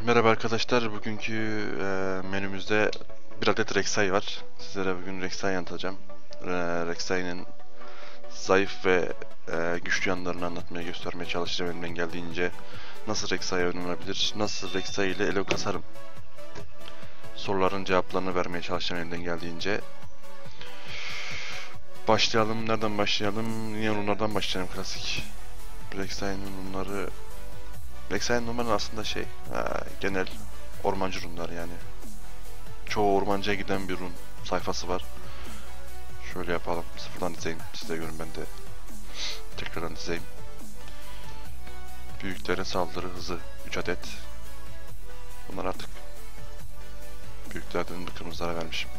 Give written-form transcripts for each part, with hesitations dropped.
Merhaba arkadaşlar, bugünkü menümüzde bir adet Rek'Sai var. Sizlere bugün Rek'Sai anlatacağım. Rek'Sai'nin zayıf ve güçlü yanlarını anlatmaya, göstermeye çalışacağım elimden geldiğince. Nasıl Rek'Sai oynanabilir, nasıl Rek'Sai ile elo kasarım soruların cevaplarını vermeye çalışacağım elimden geldiğince. Başlayalım, nereden başlayalım? Yine runlardan başlayalım, klasik. Rek'Sai'nin runları... Rek'Sai'nin runları aslında genel ormancı runlar yani. Çoğu ormancıya giden bir run sayfası var. Şöyle yapalım. Sıfırdan dizeyim. Siz de görün, ben de tekrardan dizeyim. Büyüklerin saldırı hızı 3 adet. Bunlar artık büyüklerden de kırmızılara vermişim.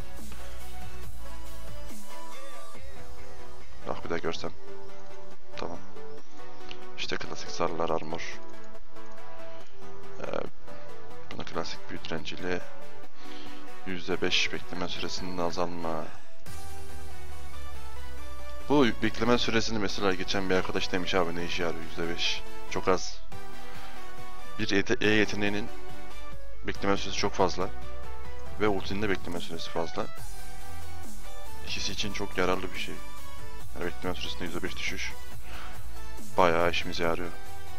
Bak bir de görsem. Tamam. İşte klasik sarılar armor. Buna klasik büyü direnciyle %5 bekleme süresinin azalma. Bu bekleme süresini mesela geçen bir arkadaş demiş, abi ne işe yarıyor %5? Çok az. Bir E yeteneğinin bekleme süresi çok fazla ve ultinin de bekleme süresi fazla. İkisi için çok yararlı bir şey. Yani bekleme süresinde %5 düşüş bayağı işimize yarıyor.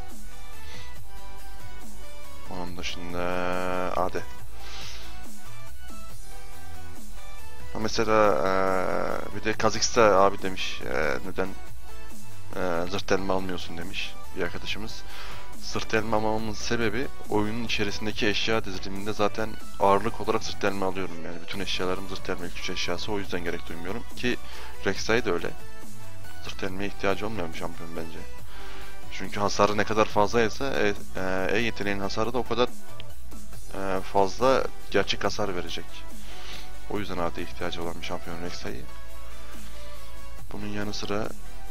Onun dışında AD. Mesela bir de Kha'Zix'te abi demiş, neden zırt elma almıyorsun demiş bir arkadaşımız. Zırt elma almamamın sebebi, oyunun içerisindeki eşya diziliminde zaten ağırlık olarak zırt elma alıyorum yani. Bütün eşyalarım zırt elma ilk 3 eşyası, o yüzden gerek duymuyorum. Ki Rek'Sai de öyle. Zırt elmeye ihtiyacı olmayan bir şampiyon bence. Çünkü hasarı ne kadar fazlaysa yeteneğinin hasarı da o kadar fazla gerçek hasar verecek. O yüzden AD'ye ihtiyacı olan bir şampiyon Rek'Sai. Bunun yanı sıra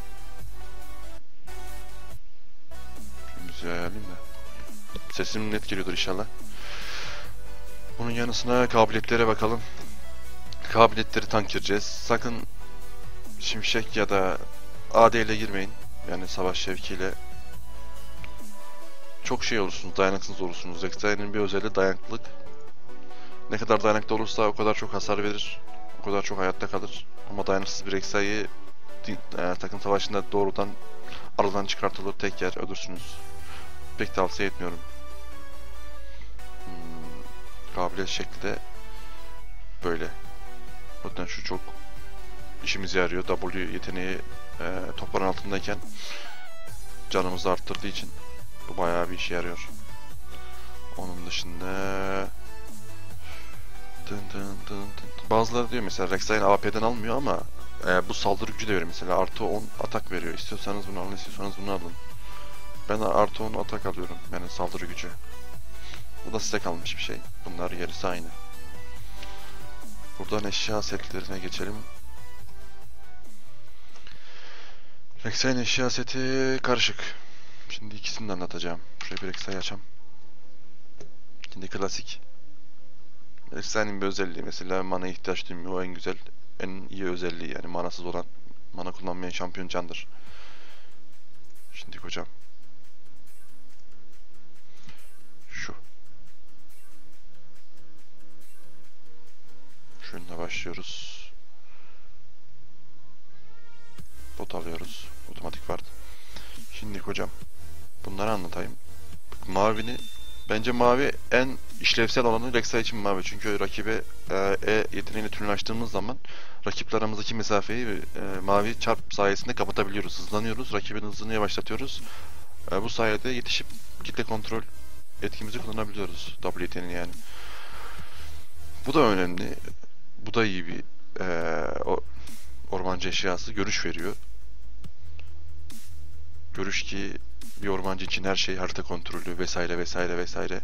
müziği ayarlayayım da sesim net geliyordur inşallah. Bunun yanısına kabiliyetlere bakalım. Kabiliyetleri tank gireceğiz. Sakın Şimşek ya da AD ile girmeyin. Yani savaş şevkiyle. Çok şey olursunuz, dayanıksız olursunuz. Rek'Sai'nin bir özelliği dayanıklılık. Ne kadar dayanıklı olursa o kadar çok hasar verir. O kadar çok hayatta kalır. Ama dayanıksız bir Rek'Sai'yi takım savaşında doğrudan aradan çıkartılır, tek yer ölürsünüz. Pek tavsiye etmiyorum. Kabiliyet şekli de böyle. Zaten şu çok işimize yarıyor. W yeteneği toprağın altındayken canımızı arttırdığı için bu bayağı bir işe yarıyor. Onun dışında bazıları diyor mesela Rek'Sai'nin AP'den almıyor ama bu saldırı gücü de veriyor mesela, artı 10 atak veriyor. İstiyorsanız bunu alın, istiyorsanız bunu alın. Ben artı 10 atak alıyorum, yani saldırı gücü. Bu da size kalmış bir şey. Bunlar gerisi aynı. Buradan eşya setlerine geçelim. Rek'Sai'nin eşya seti karışık. Şimdi ikisini de anlatacağım. Şuraya bir Rek'Sai açalım. Şimdi klasik. Rek'Sai'nin bir özelliği mesela mana ihtiyaç duymuyor. O en güzel, en iyi özelliği yani, manasız olan, mana kullanmayan şampiyon candır. Şimdi hocam. Şu. Şununla başlıyoruz. Bot alıyoruz. Otomatik var. Şimdi hocam, bunları anlatayım. Mavini, bence mavi en işlevsel olanı Rek'Sai için mavi. Çünkü rakibe yeteneğini tümünü açtığımız zaman rakipler aramızdaki mesafeyi mavi çarp sayesinde kapatabiliyoruz. Hızlanıyoruz. Rakibin hızını yavaşlatıyoruz. Bu sayede yetişip kitle kontrol etkimizi kullanabiliyoruz. W yeteneğini yani. Bu da önemli. Bu da iyi bir ormancı eşyası. Görüş veriyor. Görüş ki bir ormancı için her şey, harita kontrolü vesaire vesaire vesaire.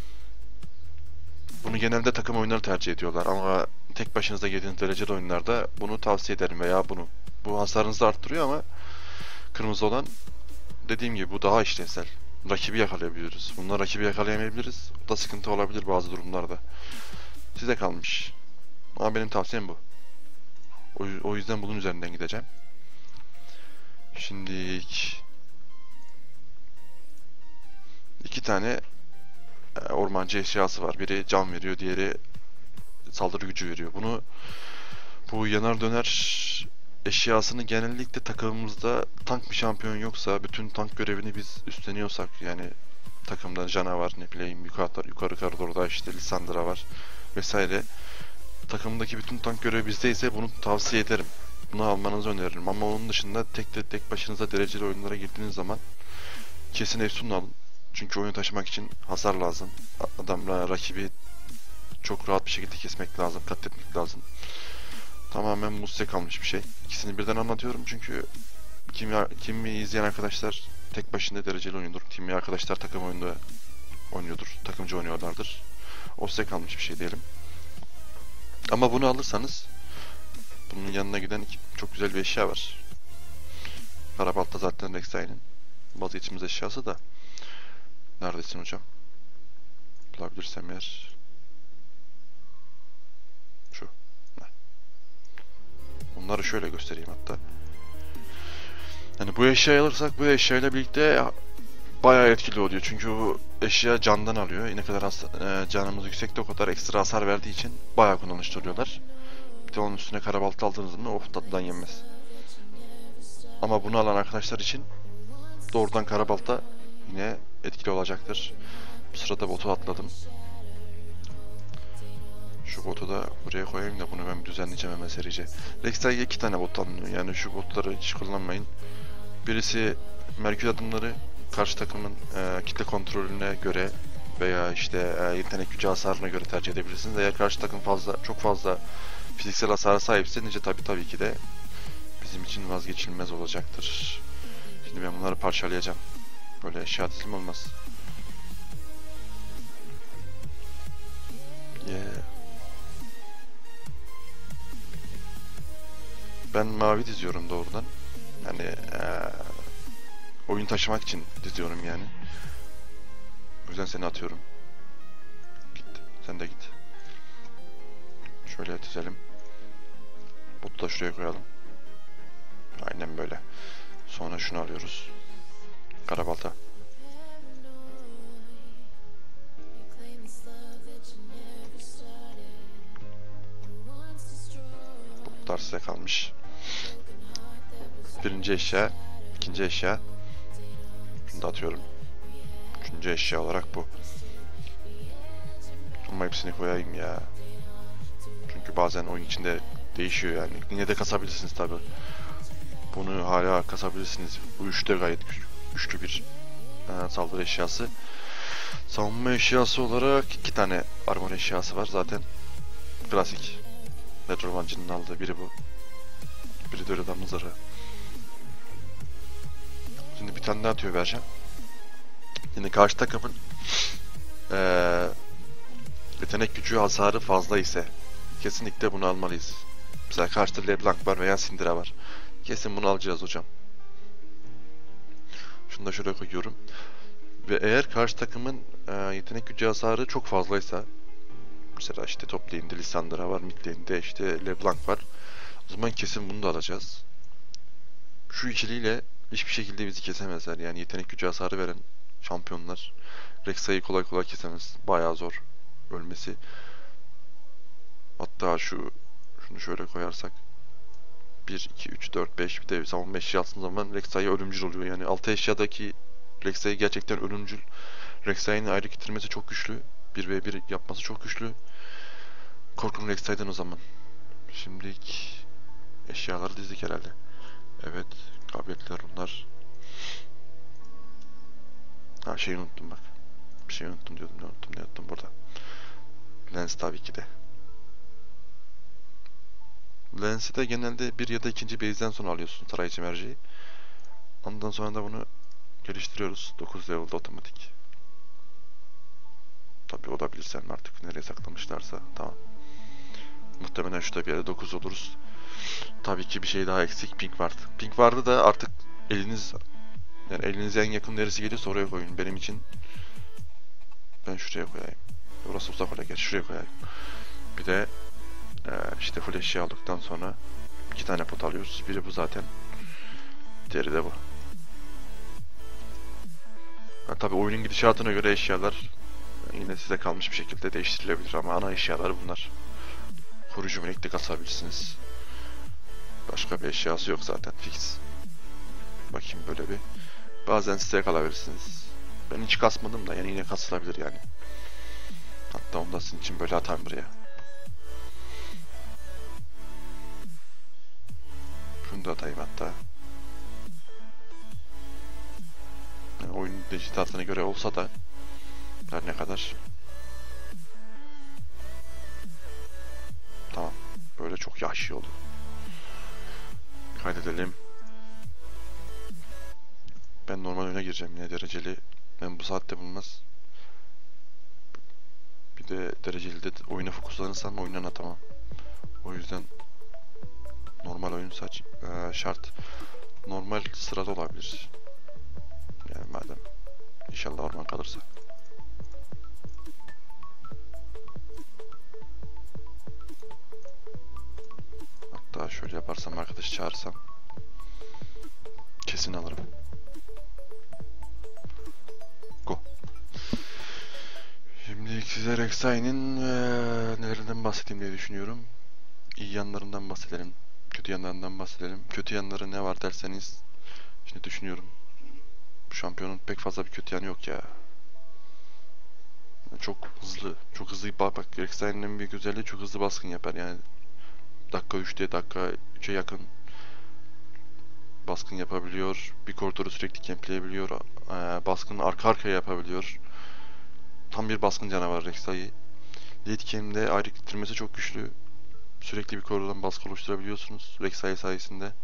Bunu genelde takım oyunları tercih ediyorlar ama tek başınıza girdiğiniz dereceli oyunlarda bunu tavsiye ederim veya bunu. Bu hasarınızı arttırıyor ama kırmızı olan, dediğim gibi, bu daha işlevsel. Rakibi yakalayabiliriz. Bunlar rakibi yakalayamayabiliriz. O da sıkıntı olabilir bazı durumlarda. Size kalmış. Ama benim tavsiyem bu. O yüzden bunun üzerinden gideceğim. Şimdi iki tane ormancı eşyası var. Biri can veriyor, diğeri saldırı gücü veriyor. Bu yanar döner eşyasını genellikle takımımızda tank bir şampiyon yoksa, bütün tank görevini biz üstleniyorsak, yani takımda Jana var, ne bileyim yukarı koridorda işte Lissandra var vesaire. Takımdaki bütün tank görevi bizdeyse bunu tavsiye ederim. Bunu almanızı öneririm. Ama onun dışında tek başınıza dereceli oyunlara girdiğiniz zaman kesin Efsun'u alın. Çünkü oyunu taşımak için hasar lazım. Rakibi çok rahat bir şekilde kesmek lazım, katletmek lazım. Tamamen muste kalmış bir şey. İkisini birden anlatıyorum çünkü kimi izleyen arkadaşlar tek başına dereceli oynuyordur. Kimi arkadaşlar takım oyunda oynuyordur. Takımcı oynuyorlardır. O size kalmış bir şey diyelim. Ama bunu alırsanız bunun yanına giden çok güzel bir eşya var. Karabalta zaten Rek'Sai'nin vazgeçilmez eşyası da. Neredesin hocam? Bulabilirsem eğer. Şu. Bunları şöyle göstereyim hatta. Yani bu eşyayı alırsak bu eşyayla birlikte bayağı etkili oluyor. Çünkü bu eşya candan alıyor. Ne kadar canımız yüksekte o kadar ekstra hasar verdiği için bayağı kullanışlı oluyorlar. Bir de onun üstüne karabalta aldığınız zaman of tatlıdan yenmez. Ama bunu alan arkadaşlar için doğrudan karabalta yine etkili olacaktır. Bu sırada botu atladım. Şu botu da buraya koyayım da bunu ben düzenleyeceğim hemen serice. Rek'Sai'ye 2 tane bot alınıyor. Yani şu botları hiç kullanmayın. Birisi Merkür adımları, karşı takımın kitle kontrolüne göre veya işte yetenek gücü hasarına göre tercih edebilirsiniz. Eğer karşı takım çok fazla fiziksel hasara sahipse nice tabii ki de bizim için vazgeçilmez olacaktır. Şimdi ben bunları parçalayacağım. Böyle eşya dizilimi olmaz. Ben mavi diziyorum doğrudan. Yani oyun taşımak için diziyorum yani. O yüzden seni atıyorum. Git. Sen de git. Şöyle dizelim. Botu da şuraya koyalım. Aynen böyle. Sonra şunu alıyoruz. Karabalta. Botlar size kalmış. Birinci eşya. İkinci eşya. Şunu da atıyorum. Üçüncü eşya olarak bu. Ama hepsini koyayım ya. Çünkü bazen oyun içinde değişiyor yani. Yine de kasabilirsiniz tabi. Bunu hala kasabilirsiniz. Bu üçte gayet güçlü bir saldırı eşyası. Savunma eşyası olarak 2 tane armor eşyası var zaten. Klasik. Nedrovancı'nın aldığı biri bu. Biri de adamın zırhı. Şimdi bir tane daha tüyo vereceğim. Şimdi karşı takımın yetenek gücü hasarı fazla ise kesinlikle bunu almalıyız. Mesela karşıda LeBlanc var veya Syndra var. Kesin bunu alacağız hocam. Şunu da şuraya koyuyorum. Ve eğer karşı takımın yetenek gücü hasarı çok fazlaysa, mesela işte top lane'de Lissandra var, mid lane'de işte LeBlanc var, o zaman kesin bunu da alacağız. Şu ikiliyle hiçbir şekilde bizi kesemezler. Yani yetenek gücü hasarı veren şampiyonlar Rek'Sai'yi kolay kolay kesemez. Bayağı zor ölmesi. Hatta şunu şöyle koyarsak 1, 2, 3, 4, 5 bir de savunma eşyasının zaman Rek'Sai ölümcül oluyor. Yani 6 eşyadaki Rek'Sai gerçekten ölümcül. Rek'Sai'nin ayrı getirmesi çok güçlü. 1v1 yapması çok güçlü. Korkun Rek'Sai'den o zaman. Şimdilik eşyaları dizdik herhalde. Evet, kabiliyetler bunlar. Ha şeyi unuttum bak. Bir şey unuttum diyordum. Ne unuttum burada. Lens tabii ki de. Lens'i de genelde bir ya da ikinci base'den sonra alıyorsun tarayıcı merceği. Ondan sonra da bunu geliştiriyoruz. 9 level'da otomatik. Tabii o da bilirsen artık nereye saklamışlarsa tamam. Muhtemelen şurada bir yerde 9 oluruz. Tabii ki bir şey daha eksik. Pink Ward. Pink Ward'ı da artık elinize en yakın neresi geliyorsa oraya koyun. Benim için ben şuraya koyayım. Orası uzak oraya, geç şuraya koyayım. Bir de işte full eşya aldıktan sonra 2 tane pot alıyoruz. Biri bu zaten. Diğeri de bu. Tabii oyunun gidişatına göre eşyalar Yine size kalmış bir şekilde değiştirilebilir ama ana eşyalar bunlar. Koruyucu melek de kasabilirsiniz. Başka bir eşyası yok zaten, fix. Bakayım böyle bir. Bazen size kalabilirsiniz. Ben hiç kasmadım da yani yine kasılabilir yani. Hatta onu da sizin için böyle atayım buraya. Şunu da atayım hatta. Yani oyunun dijitatına göre olsa da her ne kadar. Tamam. Böyle çok yaşlı oldu. Kaydedelim. Ben normal oyuna gireceğim yine dereceli. Ben bu saatte bulunmaz. Bir de dereceli de oyuna fokuslanırsam oyundan atamam. O yüzden normal oyun şart. Normal sırada olabilir. Yani madem. İnşallah orman kalırsa. Hatta şöyle yaparsam, arkadaş çağırsam kesin alırım. Go. Şimdi size Rek'Sai'nin nelerinden bahsedeyim diye düşünüyorum. İyi yanlarından bahsedelim. Kötü yanlarından bahsedelim. Kötü yanları ne var derseniz, şimdi düşünüyorum. Bu şampiyonun pek fazla bir kötü yanı yok ya. Çok hızlı. Çok hızlı. Bak Rek'Sai'nin en büyük özelliği çok hızlı baskın yapar yani. Dakika 3'te, dakika 3'e yakın baskın yapabiliyor. Bir koridoru sürekli kempleyebiliyor. Baskını arka arkaya yapabiliyor. Tam bir baskın canavarı Rek'Sai. Late game'de ayrık ittirmesi çok güçlü. Sürekli bir koridordan baskı oluşturabiliyorsunuz Rek'Sai sayesinde.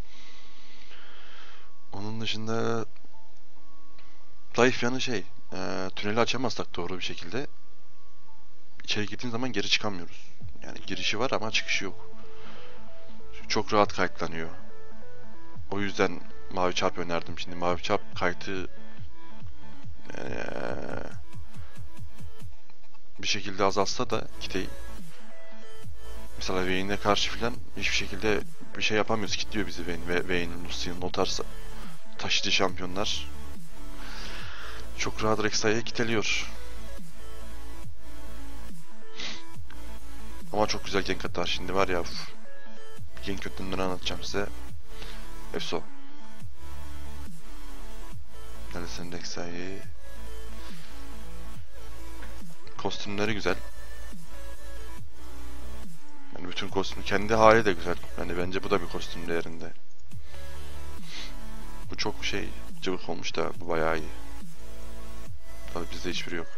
Onun dışında zayıf yanı tüneli açamazsak doğru bir şekilde içeri girdiğimiz zaman geri çıkamıyoruz. Yani girişi var ama çıkışı yok. Çok rahat kayıtlanıyor. O yüzden mavi çarp önerdim. Şimdi mavi çarp kayıtı bir şekilde azaltsa da kitleyi, mesela Vayne'e karşı filan hiçbir şekilde bir şey yapamıyoruz. Kitliyor bizi Vayne ve Vayne'in, Lucian'ın o tarz taşıcı şampiyonlar. Çok rahat Rek'Sai'ye kiteliyor. Ama çok güzel gank atar. Şimdi var ya, gank kötülüğünü anlatacağım size. Efso. Neredesin Rek'Sai? Kostümleri güzel. Yani bütün kostüm, kendi hali de güzel. Yani bence bu da bir kostüm değerinde. Bu çok cıvık olmuş da bu bayağı iyi. Tabii bizde hiçbiri yok.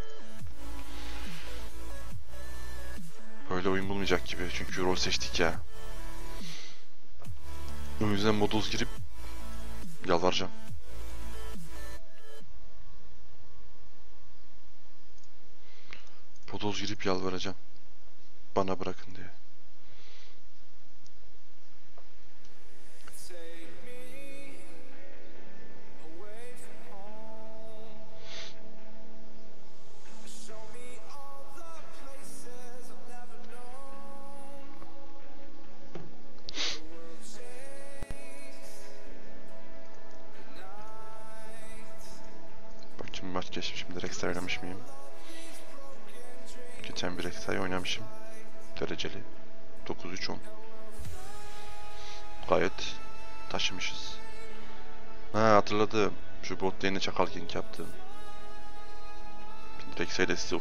Böyle oyun bulmayacak gibi çünkü rol seçtik ya. O yüzden moduz girip yalvaracağım. Moduz girip yalvaracağım. Bana bırakın diye. Maç geçmişim. Rek'Sai oynamış mıyım? Geçen bir Rek'Sai oynamışım. Dereceli. 9-3-10. Gayet taşımışız. Ha, hatırladım. Şu bot lane'e çakal gank yaptım. Rek'Sai'de size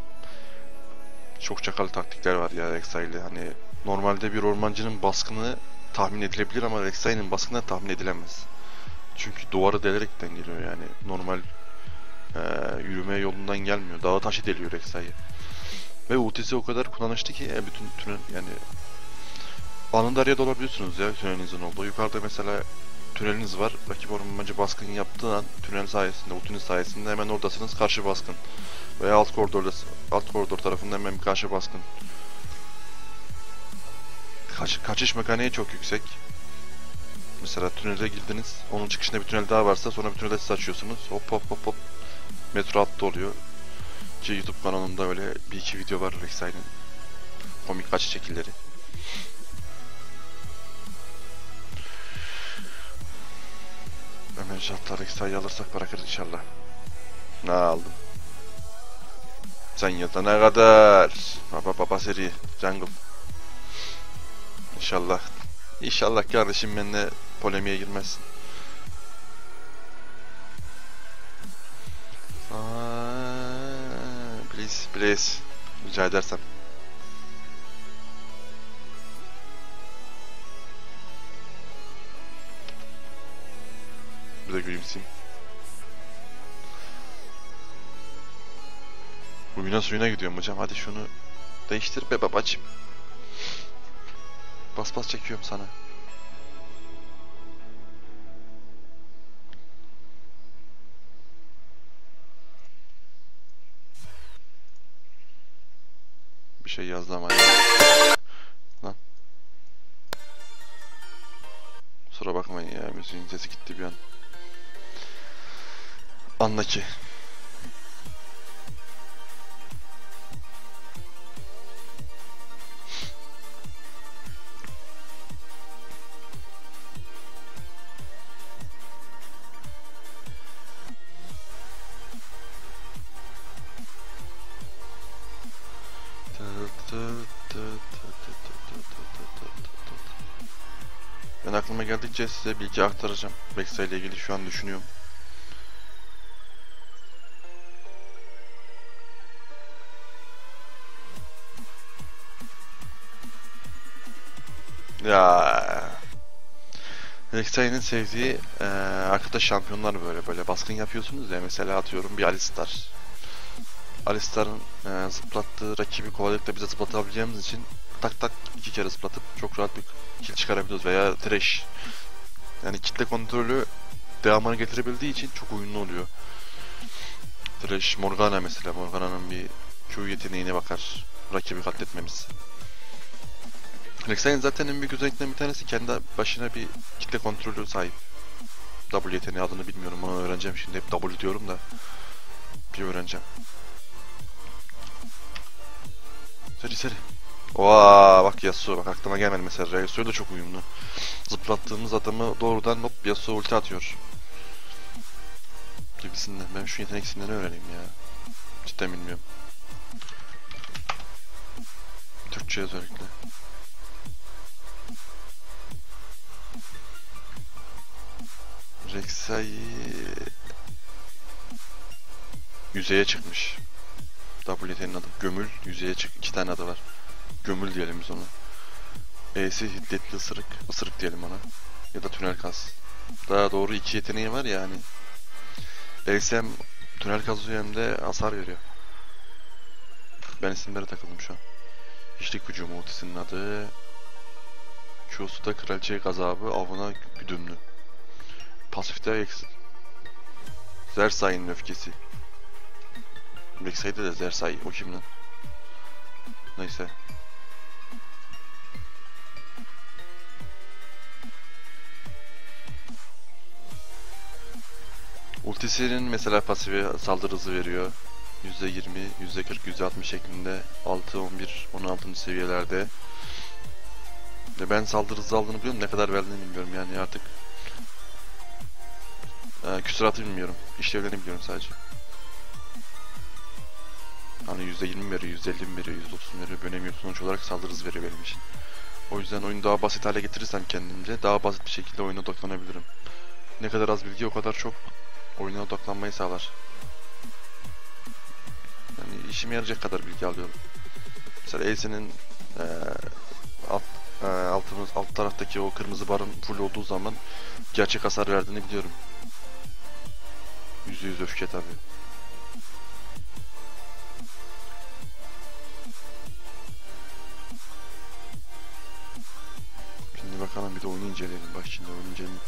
çok çakal taktikler var ya Rek'Sai'yle. Hani normalde bir ormancının baskını tahmin edilebilir ama Rek'Sai'nin baskını tahmin edilemez. Çünkü duvarı delerekten geliyor yani. Normal yürüme yolundan gelmiyor. Dağı taşı deliyor Rek'Sai. Ve ultisi o kadar kullanışlı ki bütün tünel yani anında araya dolabiliyorsunuz ya tünelinizin olduğu. Yukarıda mesela tüneliniz var. Rakip ormancı baskın yaptığı an tünel sayesinde, ultiniz sayesinde hemen oradasınız, karşı baskın. Veya alt koridor tarafında hemen bir karşı baskın. Kaçış mekaniği çok yüksek. Mesela tünele girdiniz, onun çıkışında bir tünel daha varsa sonra bir tünelde siz açıyorsunuz. Hop hop hop hop. Metro hattı oluyor. Ki YouTube kanalımda öyle bir iki video var Rek'Sai'nin komik kaçış şekilleri. Hemen şartlar Rek'Sai'yi alırsak bırakırız inşallah. Ne aldım? Sen yatana kadar. Baba seri. Jungle. İnşallah. İnşallah kardeşim benimle polemiğe girmezsin. Please, please. Rica edersem. Bir de gülümseyeyim. Uyuna suyuna gidiyorum hocam. Hadi şunu değiştir be babacım. Bas bas çekiyorum sana. Bir şey yazdı ama ya. Lan. Kusura bakmayın ya. Müziğin sesi gitti bir an. Anla ki. Ben aklıma geldikçe size bilgi aktaracağım. Vexa ile ilgili şu an düşünüyorum. Ya Vexa'nın sevdiği arkadaş şampiyonlar böyle baskın yapıyorsunuz ya, mesela atıyorum bir Alistar. Alistar'ın zıplattığı rakibi kolaylıkla bize zıplatabileceğimiz için tak tak 2 kere zıplatıp çok rahat bir kill çıkarabiliyoruz, veya Thresh. Yani kitle kontrolü devamını getirebildiği için çok uyumlu oluyor. Thresh, Morgana mesela. Morgana'nın bir Q yeteneğine bakar rakibi katletmemiz. Rek'Sai'nin zaten en büyük özelliklerinden bir tanesi kendi başına bir kitle kontrolü sahip. W yeteneği adını bilmiyorum, onu öğreneceğim şimdi. Hep W diyorum da bir öğreneceğim. Seri. Oha bak Yasuo, bak aklıma gelmedi mesela. Yasuo da çok uyumlu. Zıplattığımız adamı doğrudan hop Yasuo ulti atıyor. Gibisinden. Ben şu yetenek isimlerini öğreneyim ya. Cidden bilmiyorum. Türkçe özellikle. Rek'Sai yüzeye çıkmış. WT'nin adı Gömül, yüzeye çık. 2 tane adı var. Gömül diyelim biz ona. E'si hiddetli ısırık. Isırık diyelim ona. Ya da tünel kaz. Daha doğru 2 yeteneği var yani. E'si hem tünel kazıyor hem de hasar veriyor. Ben isimlere takıldım şu an. İşlik hücumu ultisinin adı. Q'su da kraliçe gazabı, avına güdümlü. Pasifte Exil. Zersai'nin öfkesi. Vexa'ydı da Zersai, o kim lan? Neyse. Ultisinin mesela pasifi saldırı hızı veriyor. %20, %40, %60 şeklinde 6, 11, 16. seviyelerde. Ve ben saldırı hızı aldığını biliyorum, ne kadar verdiğini bilmiyorum yani artık. Küsuratı bilmiyorum, işlevlerini biliyorum sadece. Hani %20 veriyor, %50 mi veriyor, %30 mi veriyor, önemi yok. Sonuç olarak saldırı hızı veriyor benim için. O yüzden oyunu daha basit hale getirirsem kendimce daha basit bir şekilde oyuna odaklanabilirim. Ne kadar az bilgi o kadar çok oyuna odaklanmayı sağlar. Yani işime yarayacak kadar bilgi alıyorum. Mesela Ace'nin alt taraftaki o kırmızı barın full olduğu zaman gerçek hasar verdiğini biliyorum. %100 öfke tabi. Şimdi bakalım, bir de oyunu inceleyelim. Bak şimdi oyunu inceleyelim.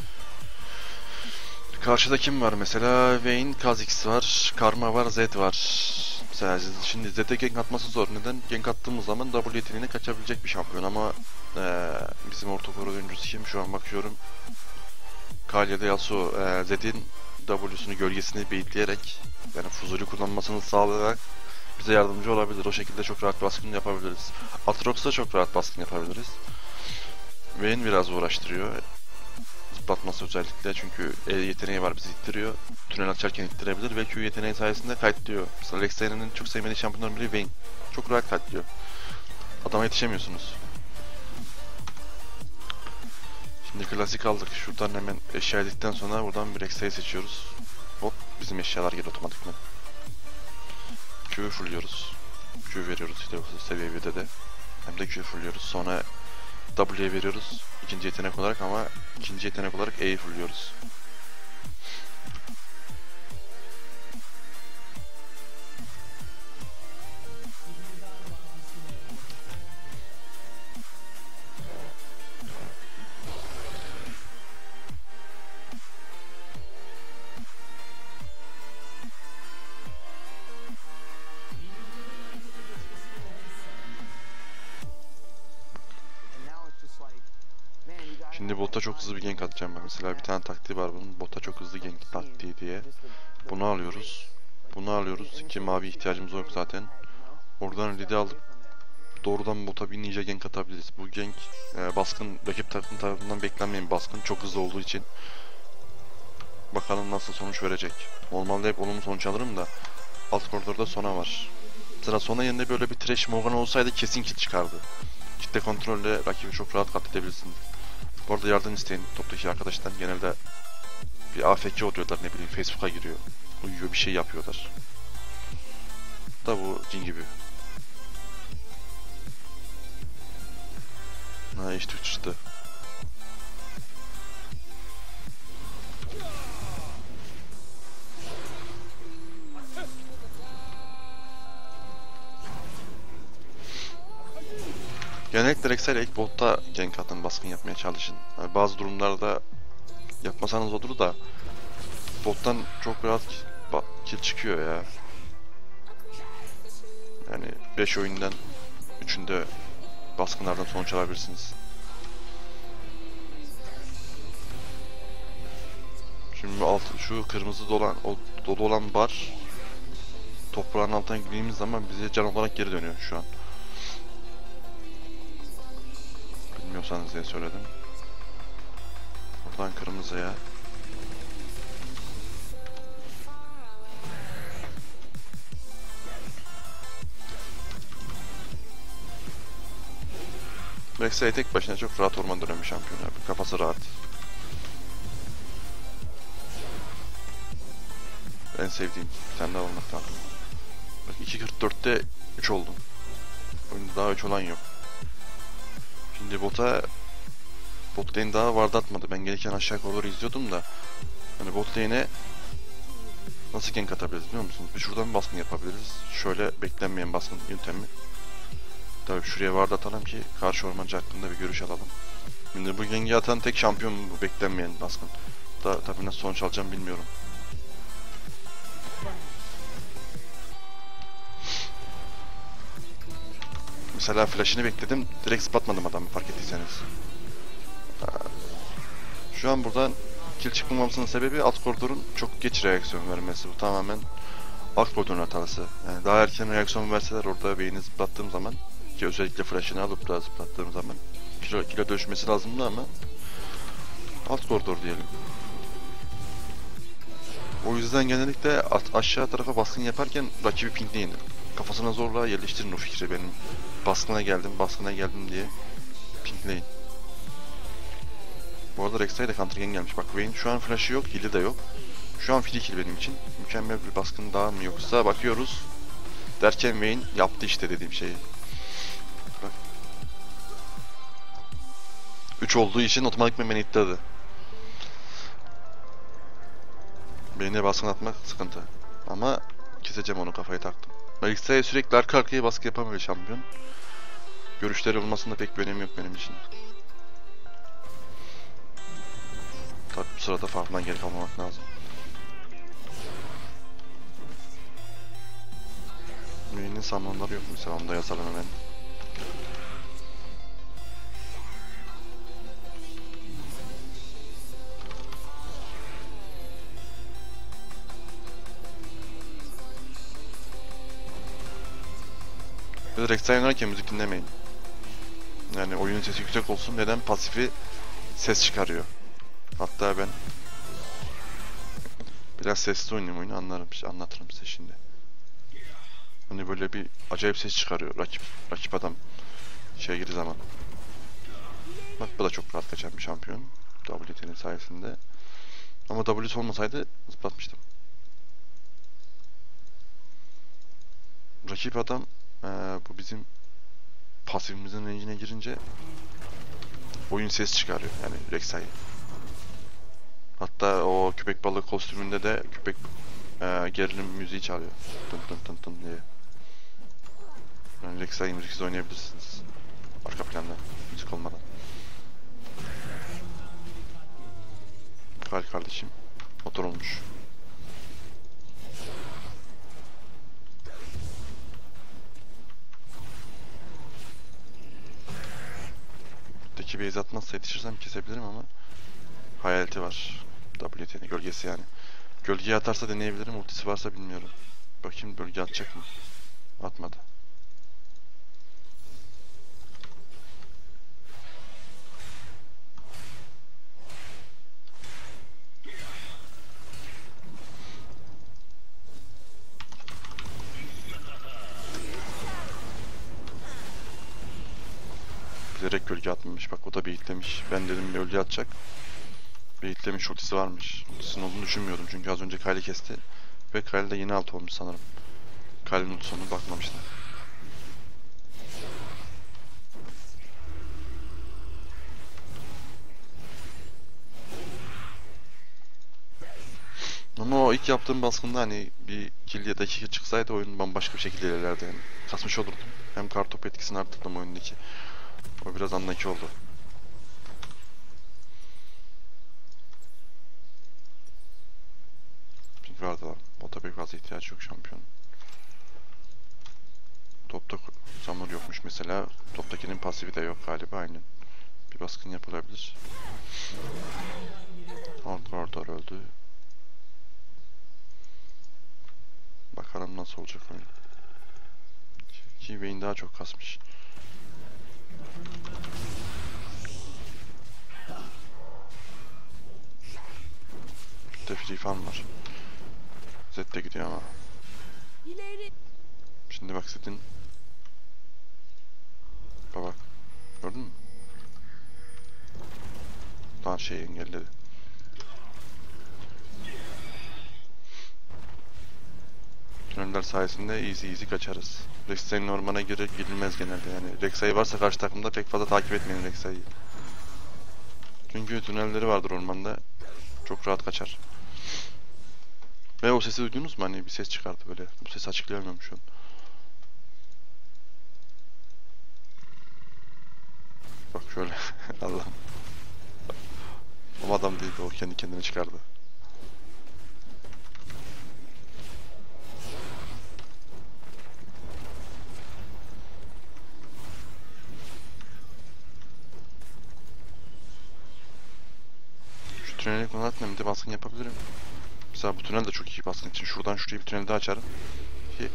Karşıda kim var mesela? Vayne, Kha'Zix var, Karma var, Zed var. Mesela şimdi Zed'e gank atması zor. Neden? Gank attığımız zaman W yeteneğine kaçabilecek bir şampiyon ama bizim orta koridor oyuncusu kim? Şu an bakıyorum. Kalya'da Yasuo Zed'in W'sunu, gölgesini beyitleyerek, yani Fuzuli kullanmasını sağlayarak bize yardımcı olabilir. O şekilde çok rahat baskın yapabiliriz. Aatrox'ta çok rahat baskın yapabiliriz. Vayne biraz uğraştırıyor. zıplatması özellikle, çünkü E yeteneği var, bizi ittiriyor. Tünel açarken ittirebilir ve Q yeteneği sayesinde kite'liyor. Mesela Rek'Sai'nin çok sevmediği şampiyonların biri Vayne. Çok rahat kite'liyor. Adama yetişemiyorsunuz. Şimdi klasik aldık. Şuradan hemen eşya edildikten sonra buradan bir Rek'Sai seçiyoruz. Hop, bizim eşyalar geliyor otomatikman. Q'yu fullliyoruz. Q veriyoruz işte bu seviye 1'de de. Hem de Q fullliyoruz. Sonra W'ye veriyoruz ikinci yetenek olarak, ama ikinci yetenek olarak E'yi fullliyoruz. Şimdi bota çok hızlı bir gank atacağım ben. Mesela bir tane taktiği var bunun. Bota çok hızlı gank taktiği diye. Bunu alıyoruz. Bunu alıyoruz. İki mavi ihtiyacımız yok zaten. Oradan lead'i alıp doğrudan bota bir ninja gank atabiliriz. Bu gank baskın, rakip takım tarafından beklenmeyen bir baskın. Çok hızlı olduğu için. Bakalım nasıl sonuç verecek. Normalde hep olumlu sonuç alırım da alt koridorda Sona var. Mesela Sona yerine böyle bir Thresh Morgana olsaydı kesin kill çıkardı. Kitle kontrolle rakibi çok rahat katledebilirsiniz. Bu arada yardım isteyin toptaki arkadaşlar. Genelde bir AFK oluyorlar, ne bileyim Facebook'a giriyor. Uyuyor, bir şey yapıyorlar. Da bu cin gibi. Ha işte çıktı. Genellikle Rek'Sai'yle ilk botta gank atın, baskın yapmaya çalışın. Yani bazı durumlarda yapmasanız olur da bottan çok rahat kill çıkıyor ya. Yani 5 oyundan 3'ünde baskınlardan sonuç alabilirsiniz. Şimdi şu kırmızı dolu olan bar, toprağın altına girdiğimiz zaman bize can olarak geri dönüyor şu an. Bilmiyorsanız diye söyledim. Buradan kırmızıya. Rek'Sai tek başına çok rahat orman dönemi şampiyon abi. Kafası rahat. En sevdiğim. Bir tane daha olmak lazım. Bak 2.44'te 3 oldum. Oyunda daha 3 olan yok. Şimdi bot lane daha ward atmadı. Ben gelirken aşağı doğru izliyordum da. Hani bot lane'e nasıl gank atabiliriz biliyor musunuz? Bir şuradan baskın yapabiliriz. Şöyle beklenmeyen baskın yöntemi. Tabii şuraya ward atalım ki karşı ormancı hakkında bir görüş alalım. Şimdi bu ganki atan tek şampiyon bu beklenmeyen baskın. Da tabii nasıl sonuç alacağım bilmiyorum. Mesela flash'ını bekledim, direkt spatmadım adamı, fark ettiyseniz. Şu an buradan kill çıkmamasının sebebi alt koridorun çok geç reaksiyon vermesi. Bu tamamen alt koridorun hatası. Yani daha erken reaksiyon verseler orada beyni zıplattığım zaman, ki özellikle flash'ını alıp daha zıplattığım zaman kilo dönüşmesi lazımdı ama alt koridor diyelim. O yüzden genellikle aşağı tarafa baskın yaparken rakibi pinkleyin. Kafasına zorla yerleştirin o fikri, benim baskına geldim diye pinkleyin. Bu arada Rek'Sai de counter gang gelmiş. Bak Vayne şu an flash'ı yok, heal'i de yok. Şu an free kill benim için. Mükemmel bir baskın daha mı yoksa bakıyoruz. Derken Vayne yaptı işte dediğim şeyi. Bak. 3 olduğu için otomatikman beni itledi. Beynine baskın atmak sıkıntı. Ama keseceğim onu, kafayı taktım. Rek'Sai'ye sürekli arka arkaya baskı yapamıyor şampiyon. Görüşleri olmasında pek bir önemi yok benim için. Tabi bu sırada farmdan geri kalmamak lazım. Mühinin samlanları yok mesela, onu da yazalım hemen. Ve Rek'Sai oynarken müzik dinlemeyin. Yani oyunun sesi yüksek olsun, neden? Pasifi ses çıkarıyor. Hatta ben biraz sesli oynayayım oyunu, anlatırım size şimdi. Hani böyle bir acayip ses çıkarıyor rakip adam şeye girdiği zaman. Bak bu da çok rahat kaçan bir şampiyon. WT'nin sayesinde. Ama W'si olmasaydı zıplatmıştım. Rakip adam bu bizim pasifimizin range'ine girince oyun ses çıkarıyor yani Rek'Sai. Hatta o köpek balığı kostümünde de köpek gerilim müziği çalıyor. Tın tın tın tın diye. Yani Rek'Sai müziksiz oynayabilirsiniz. Arka planda müzik olmadan. Kardeşim motor olmuş. Buradaki base atmazsa yetişirsem kesebilirim ama hayaleti var. WT'nin gölgesi yani. Gölgeyi atarsa deneyebilirim. Ultisi varsa bilmiyorum. Bakayım gölge atacak mı? Atmadı. Bilerek gölge atmamış. Bak o da beyitlemiş. Ben dedim gölge atacak. Beyitlemiş, ultisi varmış. Ultisinin olduğunu düşünmüyordum çünkü az önce Kyle kesti. Ve Kyle de yeni alt olmuş sanırım. Kyle'ın ultisine bakmamışlar. Ama o ilk yaptığım baskında hani bir kill ya da 2 kill çıksaydı oyun bambaşka bir şekilde ilerlerdi yani. Kasmış olurdum. Hem kartopu etkisini arttırdım oyundaki. O biraz anlaki oldu. Çünkü vardı lan. Bota pek fazla ihtiyaç yok şampiyon. Topta Samur yokmuş mesela. Toptakinin pasifi de yok galiba aynen. Bir baskın yapılabilir. Orada öldü. Bakalım nasıl olacak oyun. Ki Vayne daha çok kasmış. Bir de free fan var. Zed de gidiyor ama. Şimdi bak Zed'in... Bak. Gördün mü? Daha şey engelledi. Tüneller sayesinde easy kaçarız. Rek'Sai'nin ormana girilmez genelde yani. Rek'Sai varsa karşı takımda pek fazla takip etmeyin Rek'Sai'yi. Çünkü tünelleri vardır ormanda. Çok rahat kaçar. Ve o sesi duydunuz mu? Hani bir ses çıkardı böyle. Bu sesi açıklayamıyorum şu an. Bak şöyle. Allah'ım. O adam değildi. O kendi kendine çıkardı. Şu tüneli kullanatmayayım. Bir de baskın yapabilirim. Mesela bu tünel de çok iyi baskın için. Şuradan şuraya bir tünel daha açarım. Ki...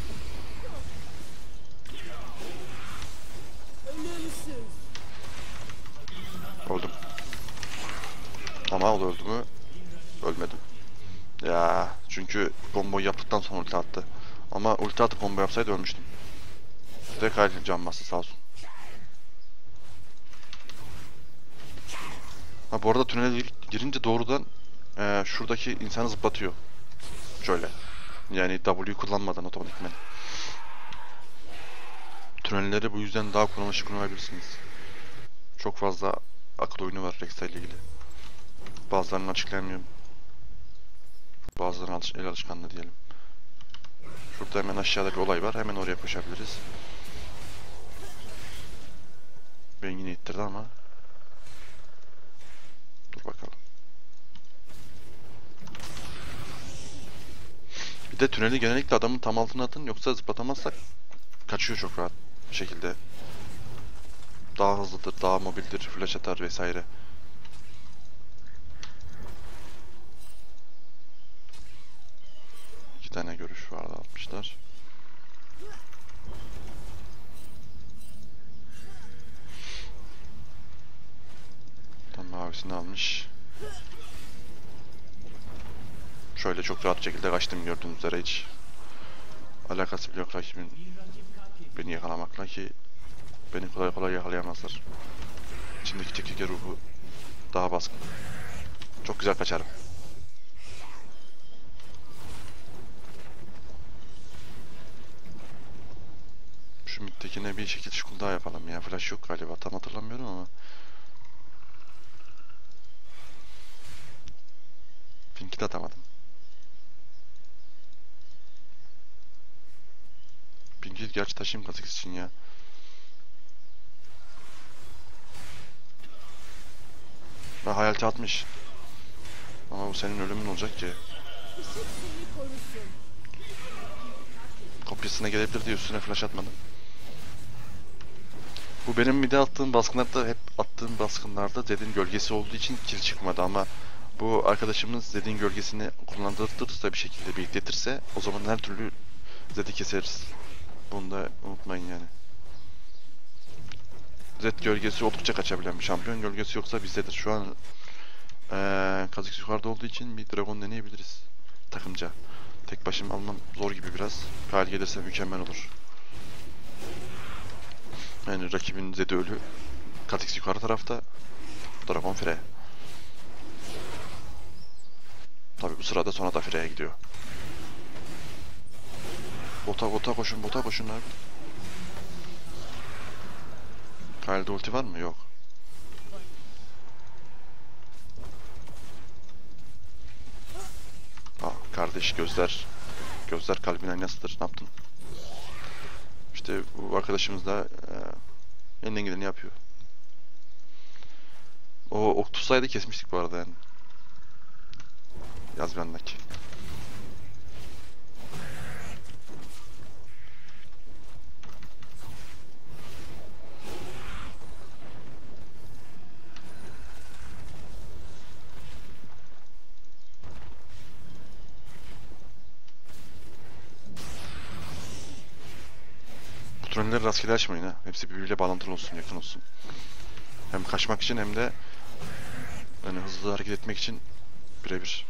Öldüm. Ama o da öldü mü? Ölmedim. Ya çünkü bombayı yaptıktan sonra ulti attı. Ama ulti atıp bomba yapsaydı ölmüştüm. Direkt Halil can bastı sağ olsun. Ha bu arada tünele girince doğrudan şuradaki insanı zıplatıyor. Şöyle. Yani W'yu kullanmadan otomatikman. Tünelleri bu yüzden daha kullanışlı kullanabilirsiniz. Çok fazla akıl oyunu var Rek'Sai ile ilgili. Bazılarını açıklayamıyorum. Bazılarının el alışkanlığı diyelim. Şurada hemen aşağıda bir olay var. Hemen oraya koşabiliriz. Ben yine ittirdi ama. Dur bakalım. Bir de tüneli genellikle adamın tam altına atın. Yoksa zıplatamazsak kaçıyor çok rahat bir şekilde. Daha hızlıdır, daha mobildir, flash atar vesaire. İki tane görüş vardı atmışlar. Tam mavisini almış. Şöyle çok rahat bir şekilde kaçtım, gördüğünüz üzere hiç alakası bile yok rakibin beni yakalamakla, ki beni kolay kolay yakalayamazlar. İçimdeki tehlike ruhu daha baskın. Çok güzel kaçarım. Şu midtekine bir şekil şukul daha yapalım ya. Flash yok galiba. Tam hatırlamıyorum ama. Pink'i de atamadım. Pink'i gerçi taşıyayım Kha'Zix için ya. Ha, hayaleti atmış. Ama bu senin ölümün olacak ki. Kopyasına gelebilir diye üstüne flash atmadım. Bu benim mide attığım baskınlarda, hep attığım baskınlarda Zed'in gölgesi olduğu için kill çıkmadı, ama bu arkadaşımız Zed'in gölgesini kullandırırsa, bir şekilde bekletirse, o zaman her türlü Zed'i keseriz. Bunu da unutmayın yani. Zed gölgesi oldukça kaçabilen bir şampiyon. Gölgesi yoksa bizdedir. Şu an Kha'Zix yukarıda olduğu için bir dragon deneyebiliriz takımca. Tek başıma almam zor gibi biraz. Kyle gelirse mükemmel olur. Yani rakibin Zed'i ölü. Kha'Zix yukarı tarafta. Dragon Frey. Tabi bu sırada sonra da Frey'e gidiyor. Bota koşun, bota koşun abi. Kyle'de ulti var mı? Yok. Kardeş, gözler kalbin aynasıdır. Ne yaptın? İşte bu arkadaşımız da elinden geleni yapıyor. O ok tutsaydı kesmiştik bu arada yani. Yaz bendeki. Bu tünelleri rastgele açmayın ha. Hepsi birbiriyle bağlantılı olsun, yakın olsun. Hem kaçmak için hem de yani hızlı hareket etmek için birebir.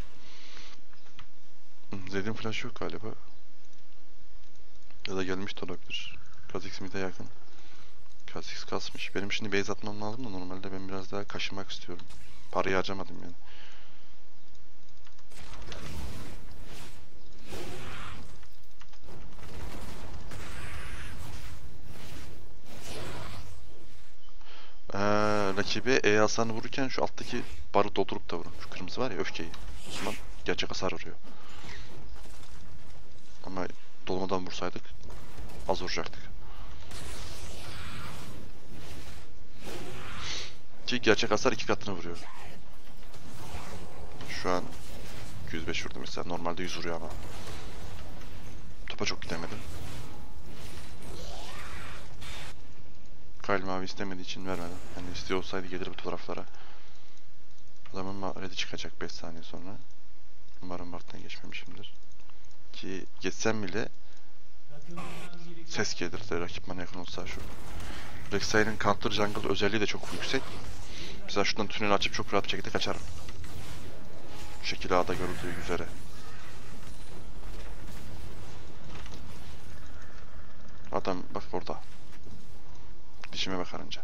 Zed'in flash yok galiba. Ya da gelmiş de olabilir. Kha'Zix mid'e yakın. Kha'Zix kasmış. Benim şimdi base atmam lazım da, normalde ben biraz daha kaşınmak istiyorum. Parayı harcamadım yani. Rakibe E hasarını vururken şu alttaki barı doldurup da vurun. Şu kırmızı var ya, öfkeyi. O zaman gerçek hasar vuruyor. Ama dolmadan vursaydık az vuracaktık. Ki gerçek hasar 2 katını vuruyor. Şu an 205 vurdu mesela. Normalde 100 vuruyor ama. Topa çok gidemedim. Kyle mavi istemediği için vermedim. Yani istiyor olsaydı gelir bu taraflara. Adamın red'i çıkacak 5 saniye sonra. Umarım Mart'tan geçmemişimdir. Ki geçsem bile ses gelir de rakip bana yakın olsa şu. Rek'Sai'nin counter jungle özelliği de çok yüksek. Mesela şuradan tüneli açıp çok rahat bir şekilde kaçarım. Bu şekilde A'da görüldüğü üzere. Adam bak orada. Dişime bakarınca.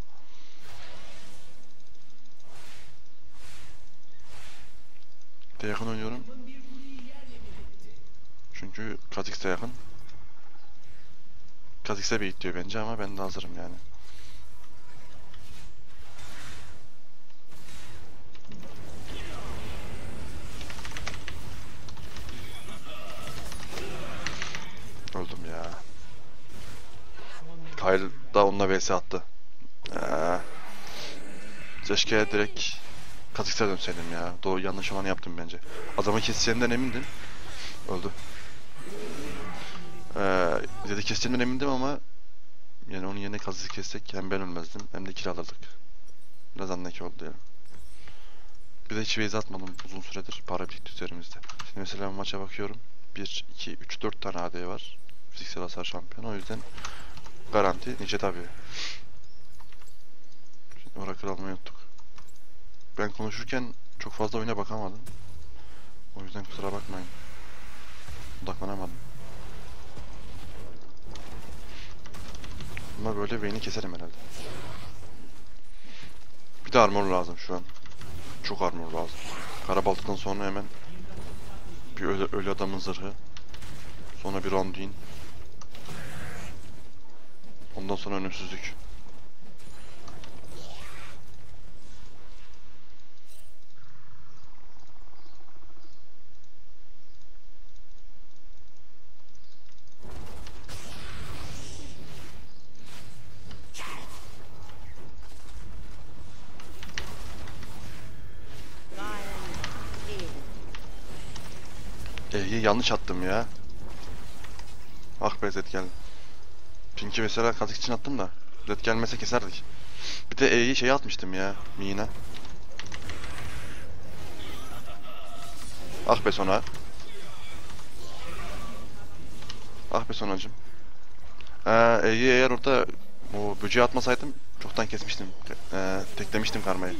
De yakın oynuyorum. Çünkü Kha'Zix de yakın. Kha'Zix'e bait diyor bence, ama ben de hazırım yani. Öldüm ya. Kyle da onunla vs attı. Keşke direkt Kha'Zix'e dönseydim ya. Doğru, yanlış olanı yaptım bence. Adamı keseceğimden emindim. Öldü. Zed'i keseceğimden emindim ama yani onun yerine Kha'Zix'i kessek hem ben ölmezdim hem de kill alırdık. Biraz anlaki oldu diyelim. Bir de hiç base atmadım uzun süredir. Para birikti üzerimizde. Şimdi mesela maça bakıyorum. 1, 2, 3, 4 tane AD var. Fiziksel hasar şampiyonu. O yüzden garanti. Nice tabii. Şimdi Oracle almayı unuttuk. Ben konuşurken çok fazla oyuna bakamadım. O yüzden kusura bakmayın. Odaklanamadım. Ama böyle Vayne'i keserim herhalde. Bir de armor lazım şu an. Çok armor lazım. Karabaltıktan sonra hemen bir ölü adamın zırhı. Sonra bir Ronduin. Ondan sonra ölümsüzlük. Yanlış attım ya. Ah be Zed geldi. Pink'i mesela kazık için attım da. Zed gelmese keserdik. Bir de E'yi şeye atmıştım ya. Mi'ne. Ah be Sona. Ah be Sonacım. E'yi eğer orada o böceği atmasaydım çoktan kesmiştim. Teklemiştim karmayı.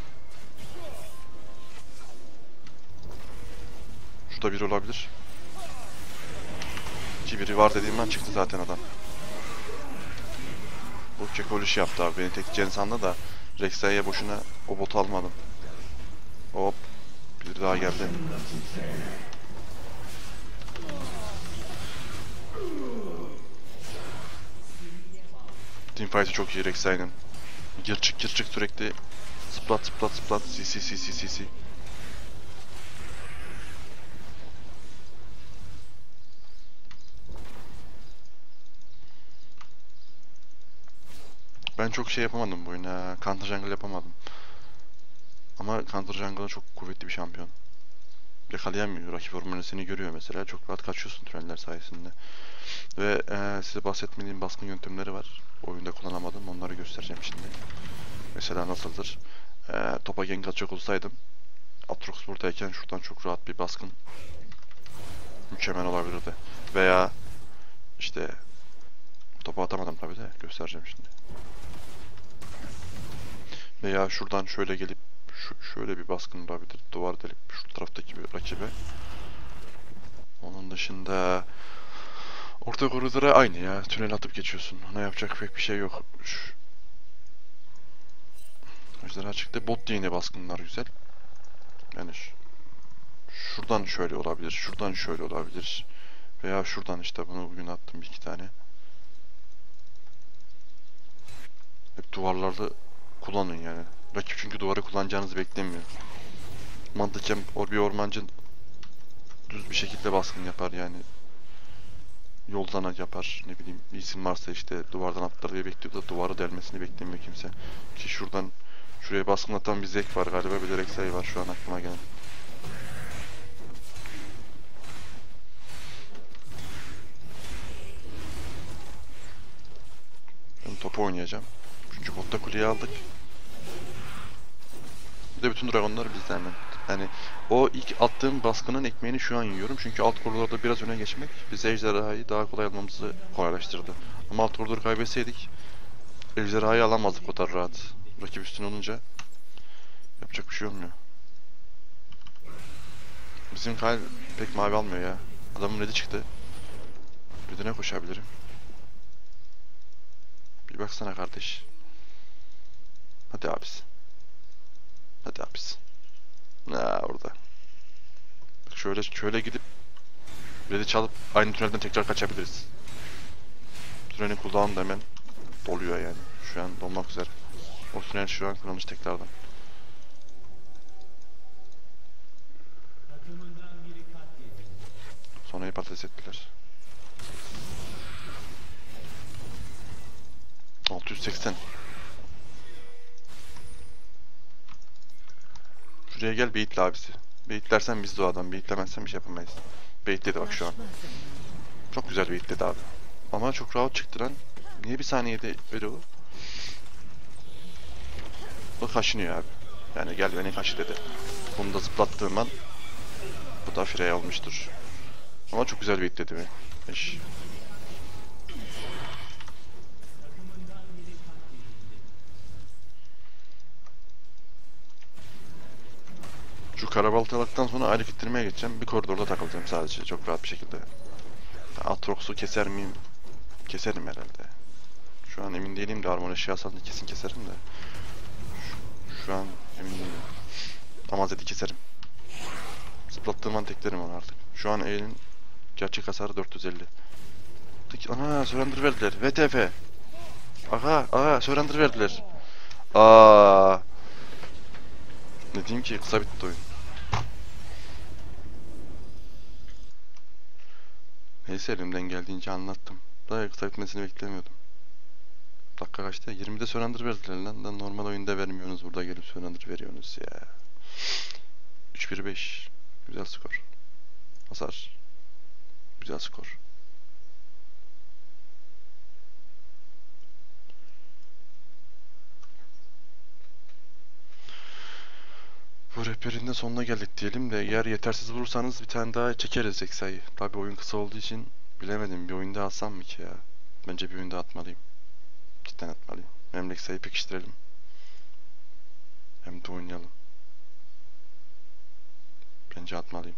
Şurada biri olabilir. Ki biri var dediğimden çıktı zaten adam. Bu kekol işi yaptı abi. Beni tek sandı da Rek'Sai'ye boşuna o botu almadım. Hop. Bir daha geldi. Teamfight'ı çok iyi Rek'Sai'nin. Gir çık sürekli. Splat. CC. Ben çok şey yapamadım bu oyuna. Counter Jungle yapamadım. Ama Counter Jungle çok kuvvetli bir şampiyon. Yakalayamıyor. Rakip ormanı görüyor mesela. Çok rahat kaçıyorsun tüneller sayesinde. Ve size bahsetmediğim baskın yöntemleri var. Oyunda kullanamadım. Onları göstereceğim şimdi. Mesela nasıldır? Topa gank atacak olsaydım Aatrox buradayken şuradan çok rahat bir baskın mükemmel olabilirdi. Veya işte topa atamadım tabi de göstereceğim şimdi. Veya şuradan şöyle gelip şöyle bir baskın olabilir. Duvar delip şu taraftaki bir rakibe. Onun dışında orta koridora aynı ya. Tünel atıp geçiyorsun. Ona yapacak pek bir şey yok. Ejderha çıktı. Bot yine baskınlar güzel. Yani şuradan şöyle olabilir. Şuradan şöyle olabilir. Veya şuradan işte bunu bugün attım bir iki tane. Hep duvarlarda kullanın yani. Rakip çünkü duvarı kullanacağınızı beklemiyor. Mantıken bir ormancı düz bir şekilde baskın yapar yani. Yoldan yapar, ne bileyim, bir isim varsa işte duvardan atlar diye bekliyor da duvarı delmesini beklemiyor kimse. Ki şuradan şuraya baskın atan bir Zek var galiba, bir de Rek'Sai var şu an aklıma gelen. Ben topu oynayacağım. Çünkü botta kuleyi aldık. Bir de bütün dragonlar bizden hemen. Yani o ilk attığım baskının ekmeğini şu an yiyorum. Çünkü alt koridorda biraz öne geçmek bize ejderhayı daha kolay almamızı kolaylaştırdı. Ama alt koridoru kaybetseydik ejderhayı alamazdık o kadar rahat. Rakip üstün olunca yapacak bir şey olmuyor. Bizim Kyle pek mavi almıyor ya. Adamın red'i çıktı. Red'ine koşabilirim. Bir baksana kardeş. Hadi abisi. Hadi abisi. Orada. Bak şöyle gidip red'i çalıp aynı tünelden tekrar kaçabiliriz. Tünelin cooldown'u da hemen doluyor yani. Şu an dolmak üzere. O tünel şu an kırılmış tekrardan. Sonrayı patates ettiler. 680. Şuraya gel beyitle abisi. Beyitlersen biz de o adam. Beyitlemezsen bir şey yapamayız. Beyitledi bak şu an. Çok güzel beyitledi abi. Ama çok rahat çıktı lan. Niye bir saniyede böyle o? O kaşınıyor abi. Yani gel beni kaşı dedi. Bunu da zıplattığım an bu da Freya olmuştur. Ama çok güzel beyitledi beni. Eş. Karabaltalıktan sonra ayrı ittirmeye geçeceğim. Bir koridorda takılacağım sadece çok rahat bir şekilde. Aatrox'u keser miyim? Keserim herhalde. Şu an emin değilim de armor eşyası alınca kesin keserim de. Şu an emin değilim. Ama Zed'i keserim. Zıplattığım an teklerim onu artık. Şu an E'nin gerçek hasarı 450. Ana surrender verdiler. VTF. Aha surrender verdiler. Aa. Ne diyeyim ki, kısa bitti oyun. Neyse elimden geldiğince anlattım. Daha kısa bitmesini beklemiyordum. Dakika kaçtı? 20'de surrender verdiler lan. Normal oyunda vermiyorsunuz, burada gelip surrender veriyorsunuz ya. 3-1-5. Güzel skor. Hasar. Güzel skor. Bu rehberin de sonuna geldik diyelim de, eğer yetersiz bulursanız bir tane daha çekeriz Eksa'yı. Tabi oyun kısa olduğu için bilemedim, bir oyunda alsam mı ki ya? Bence bir oyunda atmalıyım. Cidden atmalıyım. Hem Eksa'yı pekiştirelim. Hem de oynayalım. Bence atmalıyım.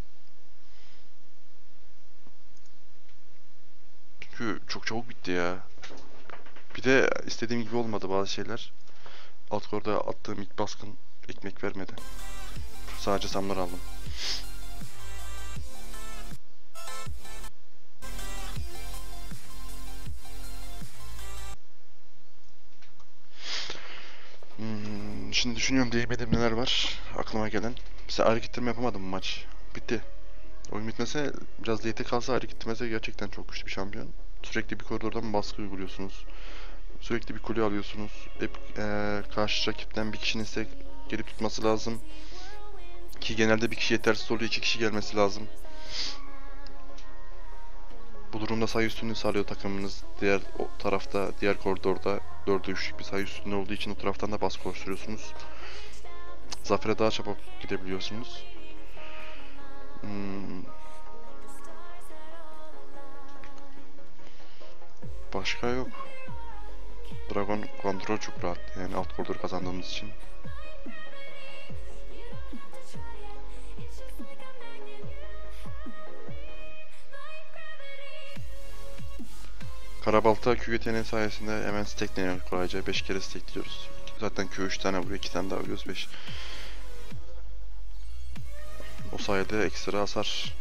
Çünkü çok çabuk bitti ya. Bir de istediğim gibi olmadı bazı şeyler. Alt korda attığım ilk baskın ekmek vermedi. Sadece samlar aldım. Şimdi düşünüyorum, değmedim neler var aklıma gelen. Mesela ayrı gittirme yapamadım bu maç. Bitti. Oyun bitmese, biraz late kalsa, ayrı gittirmese gerçekten çok güçlü bir şampiyon. Sürekli bir koridordan baskı uyguluyorsunuz. Sürekli bir kule alıyorsunuz. Hep karşı rakipten bir kişinin size gelip tutması lazım. Ki genelde bir kişi yetersiz oluyor, 2 kişi gelmesi lazım. Bu durumda sayı üstünlüğü sağlıyor takımınız. Diğer tarafta, diğer koridorda 4'e 3'lük bir sayı üstünlüğü olduğu için o taraftan da baskı oluşturuyorsunuz. Zafere daha çabuk gidebiliyorsunuz. Başka yok. Dragon kontrol çok rahat. Yani alt koridor kazandığımız için. Karabalta Q yeteneği sayesinde hemen stackleniyor kolayca. 5 kere stackliyoruz. Zaten Q 3 tane vuruyor, 2 tane daha vuruyoruz, 5. O sayede ekstra hasar.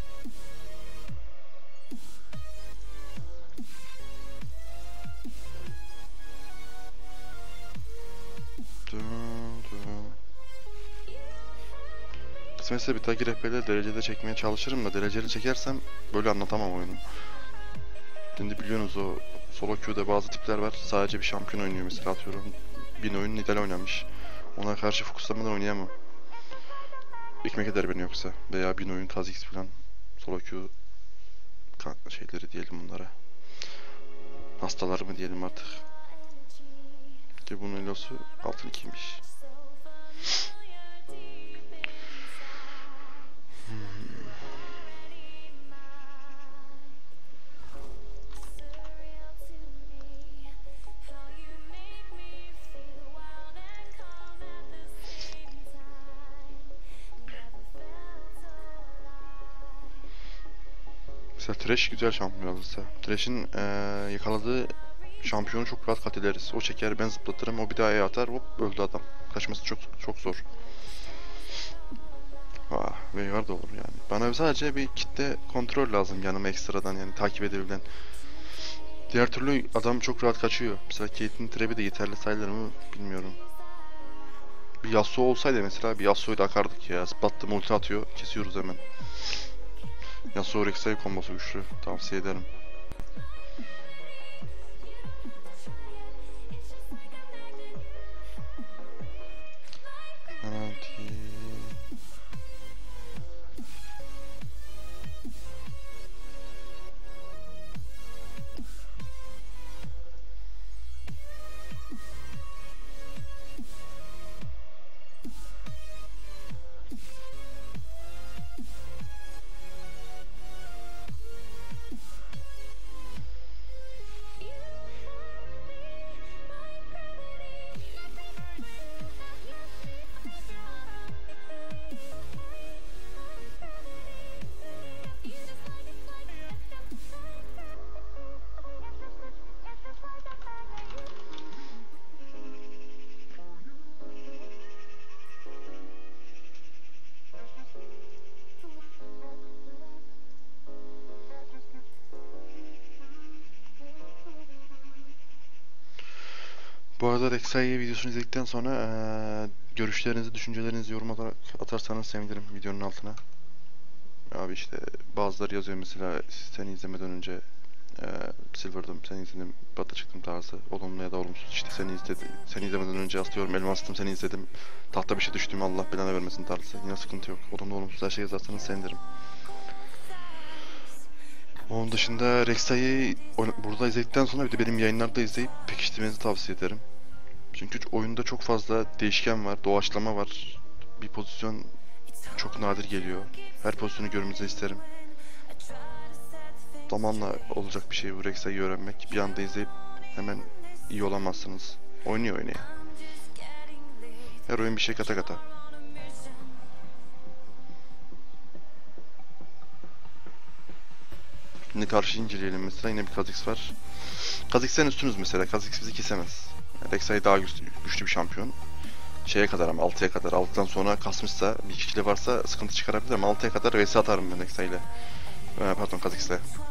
Kısmetse bir dahaki rehberle derecede çekmeye çalışırım da, dereceli çekersem böyle anlatamam oyunu. Şimdi biliyorsunuz, o solo queue'da bazı tipler var. Sadece bir şampiyon oynuyor mesela, atıyorum. 1000 oyun Nidal oynamış. Ona karşı fokuslamadan oynayamam. Ekmek eder beni yoksa. Veya 1000 oyun Kha'Zix falan. Solo queue şeyleri diyelim bunlara. Hastaları mı diyelim artık. Ki bunun elosu altın 2'ymiş. Mesela Thresh güzel şampiyon alırsa. Thresh'in yakaladığı şampiyonu çok rahat kat ederiz. O çeker, ben zıplatırım, o bir daha E'ye atar, hop öldü adam. Kaçması çok çok zor. Veigar da olur yani. Bana sadece bir kitle kontrol lazım yanıma ekstradan, yani takip edebilen. Diğer türlü adam çok rahat kaçıyor. Mesela Caitlyn'in trap'i de yeterli sayılır mı bilmiyorum. Bir Yasuo olsaydı mesela, bir Yasuo'yla akardık ya. Zıplattım, ulti atıyor, kesiyoruz hemen. Yasuo Rek'Sai kombosu güçlü, tavsiye ederim. Bu arada Rek'Sai videosunu izledikten sonra görüşlerinizi, düşüncelerinizi yorum olarak atarsanız sevinirim videonun altına. Abi işte bazıları yazıyor mesela seni izlemeden önce Silver'dım, seni izledim, Bat'a çıktım tarzı. Olumlu ya da olumsuz işte seni izlemeden önce aslıyorum, elmastım, seni izledim. Tahta bir şey düştüm, Allah belanı vermesin tarzı. Yine sıkıntı yok. Olumlu olumsuz her şey yazarsanız sevinirim. Onun dışında Rek'Sai'yi burada izledikten sonra bir de benim yayınlarda izleyip pekiştirmenizi tavsiye ederim. Çünkü oyunda çok fazla değişken var, doğaçlama var. Bir pozisyon çok nadir geliyor. Her pozisyonu görmenizi isterim. Zamanla olacak bir şey bu Rek'Sai'yi öğrenmek. Bir anda izleyip hemen iyi olamazsınız. Oynuyor oynaya. Her oyun bir şey kata kata. Şimdi karşı inceleyelim mesela, yine bir Kha'Zix var. Kha'Zix'ten üstünüz mesela. Kha'Zix bizi kesemez. Rek'Sai daha güçlü bir şampiyon. Şeye kadar ama 6'ya kadar. 6'dan sonra kasmışsa, bir kişili varsa sıkıntı çıkarabilir ama 6'ya kadar vs atarım ben Rek'Sai ile. Pardon, Kha'Zix'le.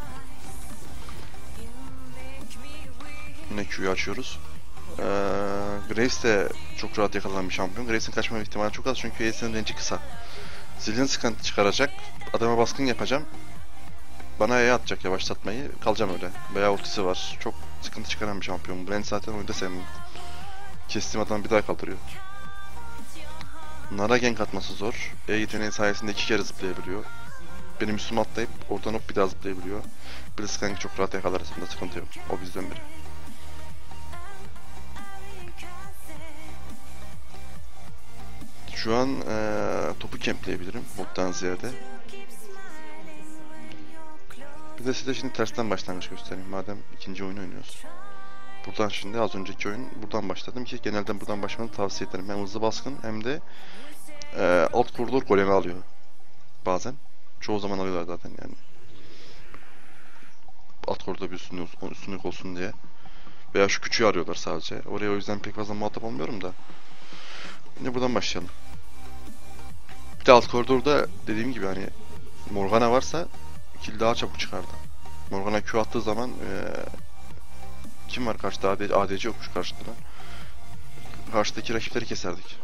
Yine Q'yu açıyoruz. Graves de çok rahat yakalanan bir şampiyon. Graves'in kaçma ihtimali çok az çünkü E'sinin range'i kısa. Zillion sıkıntı çıkaracak. Adama baskın yapacağım. Bana E atacak yavaşlatmayı. Kalacağım öyle. Veya ultisi var. Çok sıkıntı çıkaran bir şampiyon. Ben zaten oyunda sevmem. Kestiğim adam bir daha kaldırıyor. Nara gank atması zor. E yeteneği sayesinde 2 kere zıplayabiliyor. Benim üstüme atlayıp oradan hop bir daha zıplayabiliyor. Blitzcrank'ı çok rahat yakalarız. Bunda sıkıntı yok. O bizden biri. Şu an topu campleyebilirim bottan ziyade. Bir de size şimdi tersten başlangıç göstereyim madem ikinci oyunu oynuyoruz. Buradan şimdi az önceki oyun buradan başladım ki genelde buradan başlamanı tavsiye ederim. Hem hızlı baskın hem de alt koridor golemi alıyor bazen. Çoğu zaman alıyorlar zaten yani. Alt koridorda bir üstünlük olsun diye. Veya şu küçüğü arıyorlar sadece. Oraya o yüzden pek fazla muhatap olmuyorum da. Şimdi buradan başlayalım. Bir de alt koridorda dediğim gibi hani Morgana varsa kill daha çabuk çıkardı. Morgana Q attığı zaman kim var karşıda? ADC yokmuş karşıda. Karşıdaki rakipleri keserdik.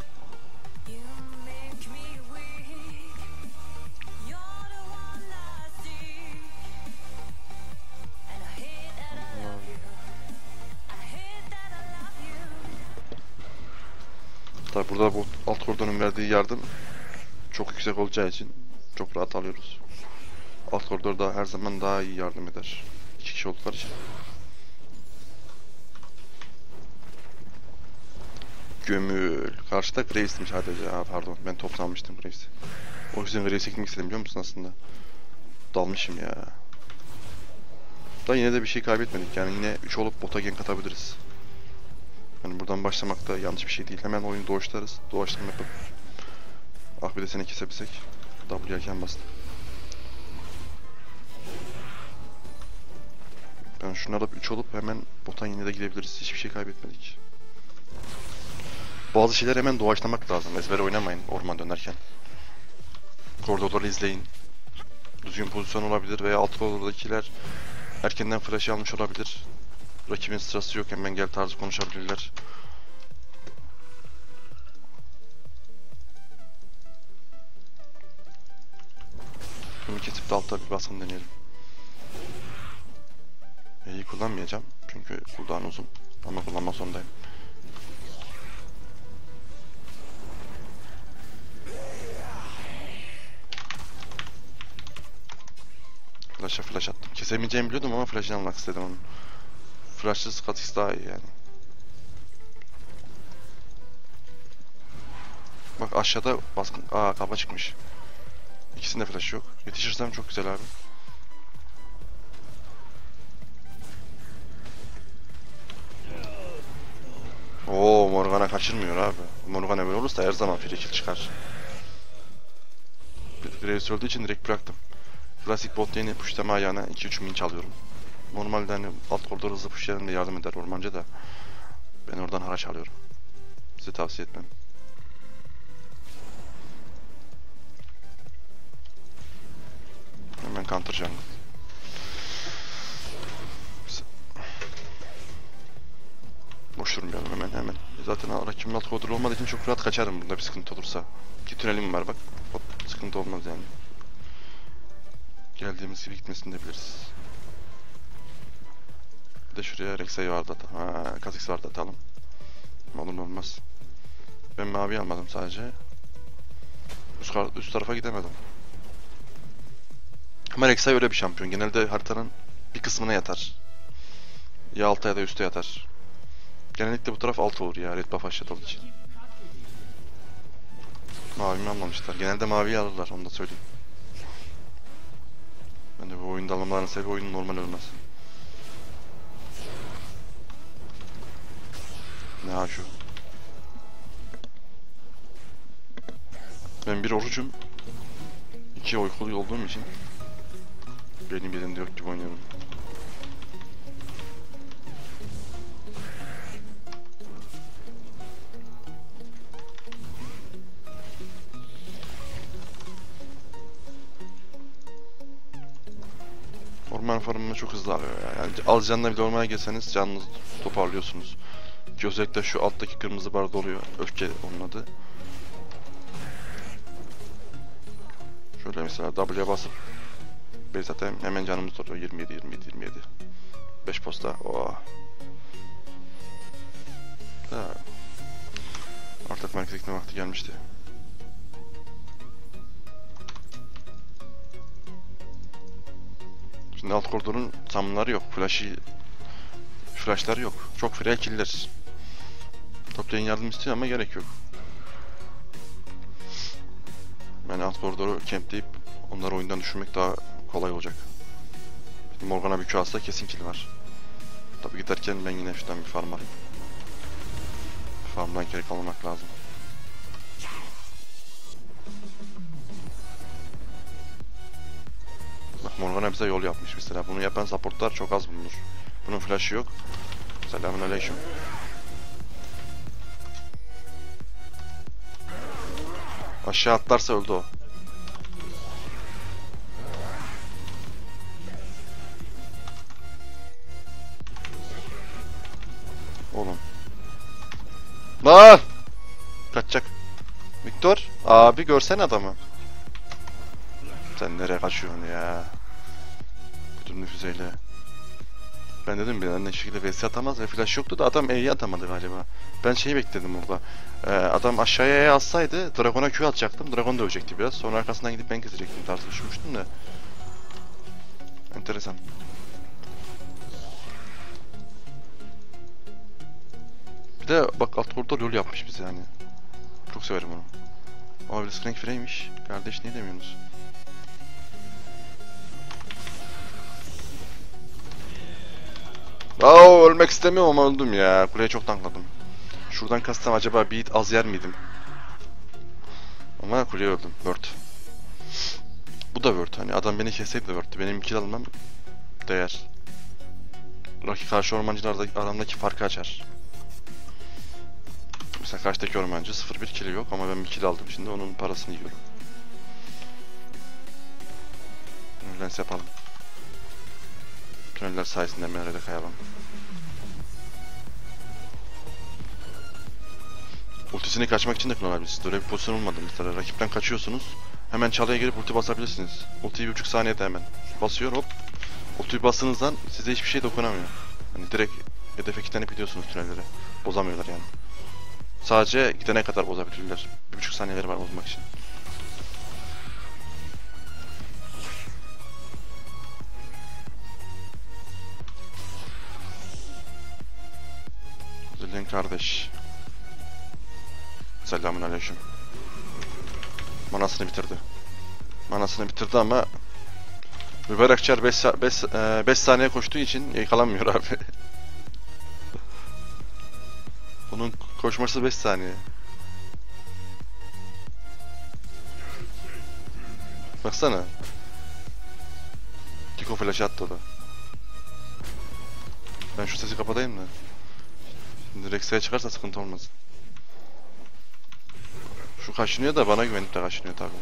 Tabi burada bu alt koridorun verdiği yardım çok yüksek olacağı için çok rahat alıyoruz. Alt koridorda her zaman daha iyi yardım eder. 2 kişi oldukları için. Gömül. Karşıda Graves'miş sadece. Pardon, ben top sanmıştım Graves'i. O yüzden Graves'e gitmek istedim biliyor musun aslında? Dalmışım ya. Da yine de bir şey kaybetmedik. Yani yine 3 olup bota gank atabiliriz. Yani buradan başlamak da yanlış bir şey değil. Hemen oyunu doğuşlarız. Doğuşlama yapıp. Ah bir de seni kesebilsek. W erken bastım. Ben şunu alıp 3 olup hemen bota yine de gidebiliriz. Hiçbir şey kaybetmedik. Bazı şeyler hemen doğaçlamak lazım. Ezbere oynamayın orman dönerken. Koridorları izleyin. Düzgün pozisyon olabilir veya alt koridordakiler erkenden flash almış olabilir. Rakibin sırası yok, hemen gel tarzı konuşabilirler. Bunu kesip de altta bir baskın deneyelim. İyi kullanmayacağım çünkü cooldown uzun ama kullanmak zorundayım. Flash'a flash attım. Kesemeyeceğimi biliyordum ama flash'ını almak istedim onun. Flash'sız Kha'Zix daha iyi yani. Bak aşağıda baskın... Kafa çıkmış. İkisinde flash yok. Yetişirsem çok güzel abi. Oo, Morgana kaçırmıyor abi. Morgana böyle olursa her zaman free kill çıkar. Graves öldüğü için direkt bıraktım. Klasik bot lane'i pushlama ayağına 2-3 min çalıyorum. Normalde hani alt koridor hızlı pushlayalım diye yardım eder ormancı da. Ben oradan haraç alıyorum. Size tavsiye etmem. Hemen counter jungle. Boş düşürmeyelim hemen. Zaten rakibin alt kodur olmadığı için çok rahat kaçarım bunda bir sıkıntı olursa. Ki tünelim var bak. Hop, sıkıntı olmaz yani. Geldiğimiz gibi gitmesini de biliriz. Bir de şuraya Rek'Sai vardı atalım. Ha, Kha'Zix vardı atalım. Olur mu olmaz. Ben mavi almadım sadece. Üst tarafa gidemedim. Ama Rek'Sai öyle bir şampiyon. Genelde haritanın bir kısmına yatar. Ya alta ya da üste yatar. Genellikle bu taraf alt olur ya, red buff aşağıdalı için. Mavimi almamışlar. Genelde maviyi alırlar, onu da söyleyeyim. Ben de bu oyunda almalarının sebebi oyunun normal olması. Ne ha şu? Ben bir orucum. 2 uykulu olduğum için benim yerinde yok gibi oynuyorum. Orman farmını çok hızlı alıyor ya. Yani az canla bile ormana gelseniz canınızı toparlıyorsunuz. Ki özellikle şu alttaki kırmızı barda oluyor. Öfke onun adı. Şöyle mesela W'ye basıp zaten hemen canımız tutuyor. 27. 5 posta. Oh. Da. Artık merkez gitme vakti gelmişti. Şimdi alt koridorun summonları yok. Flash'lar yok. Çok free killer. Toplayın yardım istiyor ama gerek yok. Yani alt koridoru campleyip onları oyundan düşürmek daha kolay olacak. Morgana bir Q alsa kesin kill var. Tabi giderken ben yine şuradan bir farm alayım. Farmdan gerek almak lazım. Bak Morgana bize yol yapmış mesela. Bunu yapan supportlar çok az bulunur. Bunun flash'ı yok. Selamünaleyküm. Aşağı atlarsa öldü o. Oğlum. Lan! Kaçacak. Victor, abi görsen adamı. Sen nereye kaçıyorsun ya? Bütün füzeyle. Ben dedim bir ne şekilde vs atamaz ve flash yoktu da adam E'yi atamadı galiba. Ben şeyi bekledim orada. Adam aşağıya E atsaydı Dragon'a Q atacaktım. Dragon dövecekti biraz. Sonra arkasından gidip ben kesecektim tarzı düşünmüştüm de. Enteresan. Bir de bak alt koridor yol yapmış bize yani. Çok severim onu. Ama Blitzcrank freymiş. Kardeş niye demiyorsunuz? Ölmek istemiyorum ama öldüm ya. Kuleye çok tankladım. Şuradan kastım acaba bir hit az yer miydim? Ama kuleye öldüm. Word. Bu da Word. Hani adam beni kesseydi de Word'tü. Benim kill almam değer. Rakip karşı ormancılarla aramdaki farkı açar. Mesela karşıdaki ormancı 0-1 kill yok ama ben bir kill aldım. Şimdi onun parasını yiyorum. Lens yapalım. Tüneller sayesinde nerede kayalım. Ultisini kaçmak için de kullanabilirsiniz. Öyle bir pozisyon olmadı mesela. Rakipten kaçıyorsunuz. Hemen çalıya gelip ulti basabilirsiniz. Ultiyi 1,5 saniyede hemen. Basıyor hop. Ultiyi bastığınızdan size hiçbir şey dokunamıyor. Hani direkt hedefe kilitlenip gidiyorsunuz tünellere. Bozamıyorlar yani. Sadece gidene kadar bozabilirler. 1,5 saniyeleri var bozmak için. Zillion kardeş. Selamünaleyküm. Manasını bitirdi ama Mübarekçer 5 saniye koştuğu için yakalanmıyor abi. Bunun koşması 5 saniye. Baksana. Kiko flash attı o da. Ben şu sesi kapatayım da. Şimdi Rek'Sai'ye çıkarsa sıkıntı olmaz. Şu kaşınıyor da bana güvenip de kaşınıyor tabi.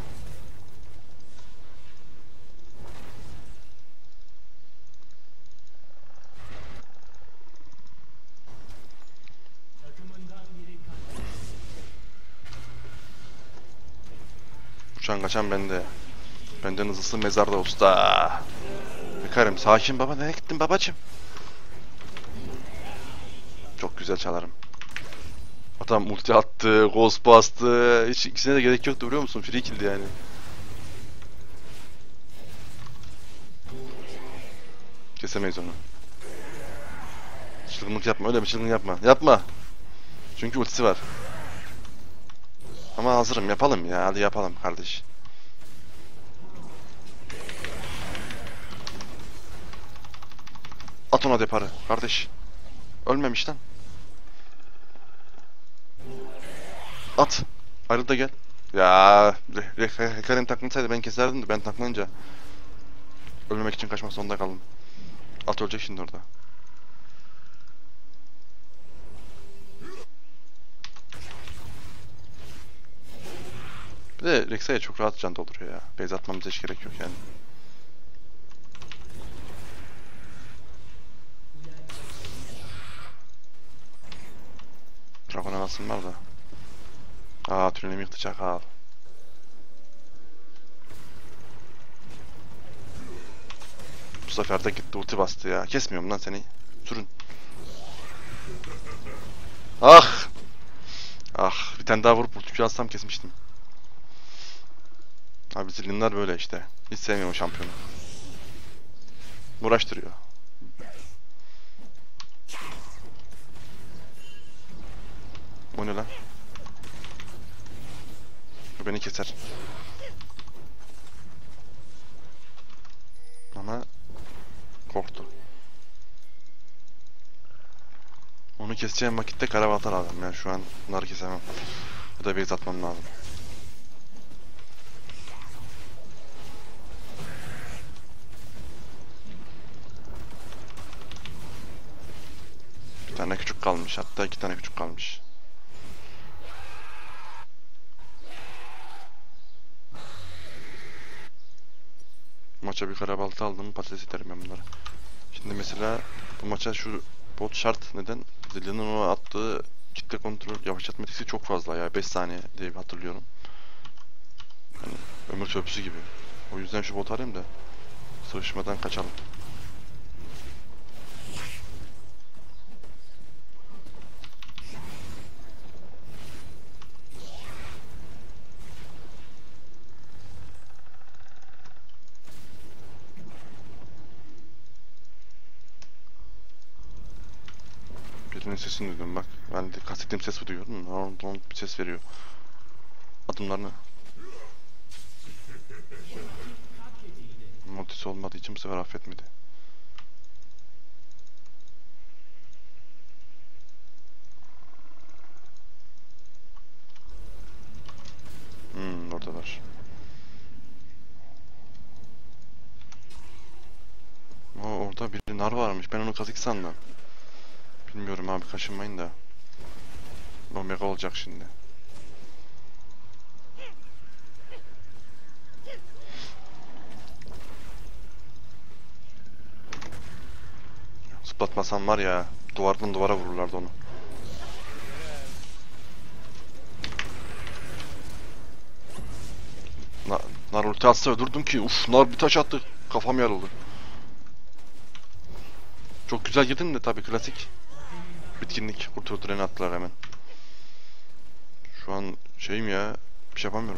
Uçan kaçan bende. Benden hızlısı mezarda usta. Bakarım sakin baba, nereye gittin babacım? Çok güzel çalarım. Adam multi attı, ghost bastı. Hiç ikisine de gerek yoktu, biliyor musun? Free kill'di yani. Kesemeyiz onu. Çılgınlık yapma, öyle bir çılgınlık yapma. Yapma. Çünkü ultisi var. Ama hazırım, yapalım ya. Hadi yapalım kardeş. At ona deparı kardeş. Ölmemiş lan. At. Ayrıl da gel. Ya Hekarim takılsaydı ben keserdim de ben taklanınca ölmemek için kaçmak zorunda kaldım. At ölecek şimdi orada. Bir de Rexa'ya çok rahat can dolduruyor ya. Base atmamıza hiç gerek yok yani. Dragon anasın var da. Aa, tünelimi yıktı çakal. Bu sefer de gitti ulti bastı ya. Kesmiyorum lan seni. Sürün. Ah! Ah, bir tane daha vurup ultiyi alsam kesmiştim. Abi zillinler böyle işte. Hiç sevmiyorum o şampiyonu. Uğraştırıyor. O ne lan? Bu beni keser. Ama korktu. Onu keseceğim vakitte karabalta lazım. Yani şu an bunları kesemem. Bu da base atmam lazım. Bir tane küçük kalmış. Hatta 2 tane küçük kalmış. Maça bir karabalta aldım. Patates iterim ben bunları. Şimdi mesela bu maça şu bot şart. Neden? Zillion'un o attığı kitle kontrol yavaşlatma etkisi çok fazla ya. 5 saniye diye hatırlıyorum. Yani ömür çöpüsü gibi. O yüzden şu bot arayayım da sıvışmadan kaçalım. Birinin sesini duydum bak. Ben de kastettiğim sesi duyuyorum. Oradan bir ses veriyor. Adımlarını. Multisi olmadığı için bu sefer affetmedi. Orada var. Orada bir nar varmış. Ben onu kazık sandım. Bilmiyorum abi, kaşınmayın da. Omega olacak şimdi. Zıplatmasam var ya, duvardan duvara vururlardı onu. Nar ulti atsa öldürdüm ki. Uf, nar bir taş attı. Kafam yarıldı. Çok güzel girdin de tabii, klasik. Bitkinlik. Kurtu treni attılar hemen. Şu an şeyim ya, bir şey yapamıyorum.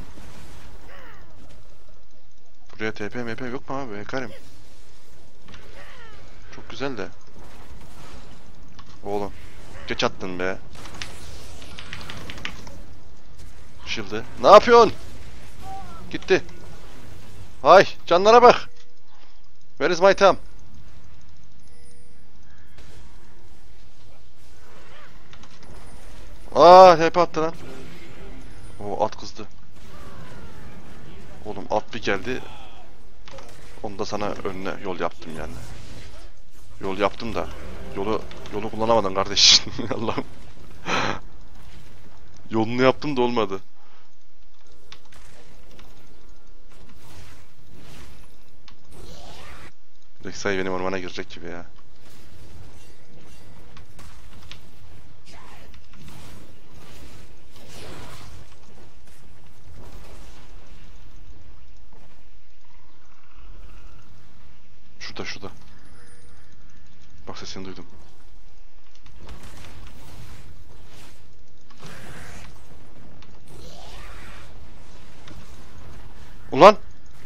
Buraya TP MP yok mu abi? Hekarim. Çok güzel de. Oğlum. Geç attın be. Shield'ı. Ne yapıyorsun? Gitti. Hay, canlara bak. Where is my tam? Aa, TP attı lan. O at kızdı. Oğlum at bir geldi. Onu da sana önüne yol yaptım yani. Yol yaptım da yolu kullanamadın kardeş. Allah'ım. Yolunu yaptım da olmadı. Rek'Sai benim ormana girecek gibi ya. Şurada şurada. Bak sesini duydum. Ulan!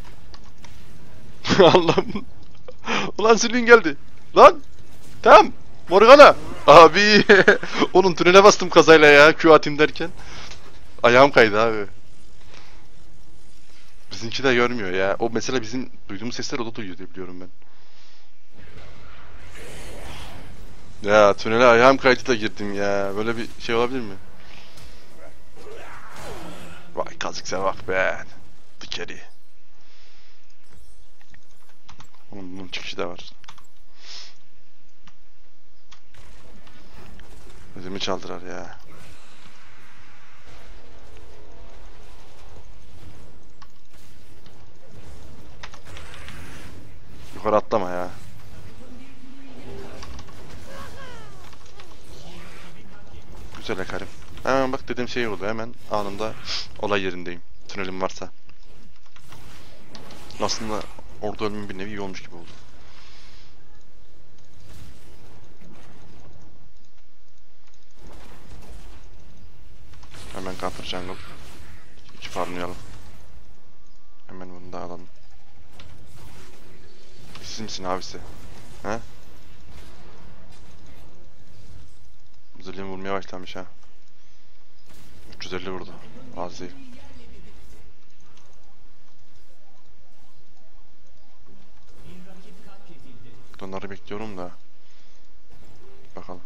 Allah'ım. Ulan Zillion geldi. Lan! Tamam. Morgana. Abi. Onun tünele bastım kazayla ya. Q atayım derken. Ayağım kaydı abi. Bizimki de görmüyor ya. O mesela bizim duyduğumuz sesler o da duyuyor diye biliyorum ben. Ya tünele ayağım kaydı da girdim ya. Böyle bir şey olabilir mi? Vay kazıksa bak be. Dikeri. Oğlum bunun çıkışı da var. Özümü çaldırar ya. Yukarı atlama ya. Güzel Karim. Hemen bak dediğim şey oldu. Hemen anında olay yerindeyim. Tünelim varsa. Aslında orada ölmem bir nevi iyi olmuş gibi oldu. Hemen counter jungle. İki farmlayalım. Hemen bunu da alalım. Siz misin abisi? He? Zillion vurmaya başlamış ha. 350 vurdu. Az değil. Onları bekliyorum da. Bakalım.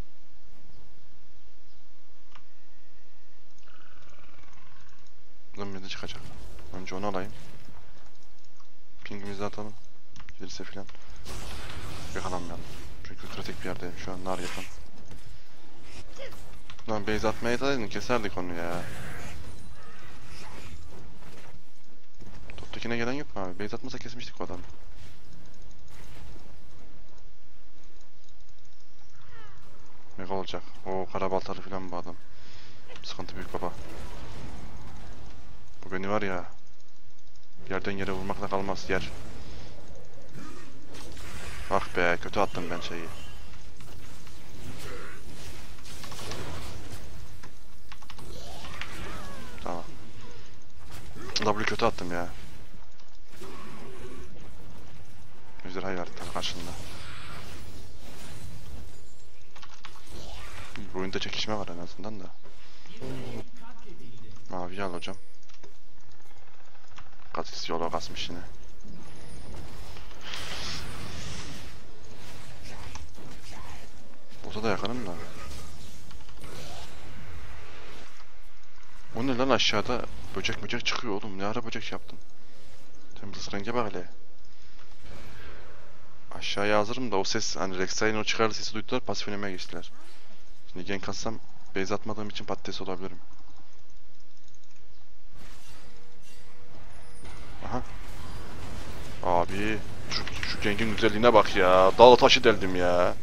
Buradan bir de çıkacak. Önce onu alayım. Pingimizi atalım. Gelirse filan. Yakalanmayalım. Çünkü kritik bir yerdeyim şu an. Nar yakın. Lan base atmaya da dedim. Keserdik onu ya. Toptakine gelen yok mu abi? Base atmasa kesmiştik o adamı. Mega olacak. O karabaltalı filan bu adam. Sıkıntı büyük baba. Bu beni var ya. Yerden yere vurmakla kalmaz yer. Ah be kötü attım ben şeyi. Tamam. W kötü attım ya. Ejderhayı verdik tabii karşında. Bu oyunda çekişme var en azından da. Maviyi al hocam. Katis yola kasmış yine. Bota da yakarım da. O ne lan aşağıda böcek çıkıyor oğlum. Ne ara böcek yaptım. Temizlik renge bak hele. Aşağıya hazırım da o ses hani Rek'Sai'nin o çıkarlı sesi duydular pasif oynamaya geçtiler. Şimdi gank atsam base atmadığım için patates olabilirim. Aha. Abi şu gank'in güzelliğine bak ya. Dağla taşı deldim ya.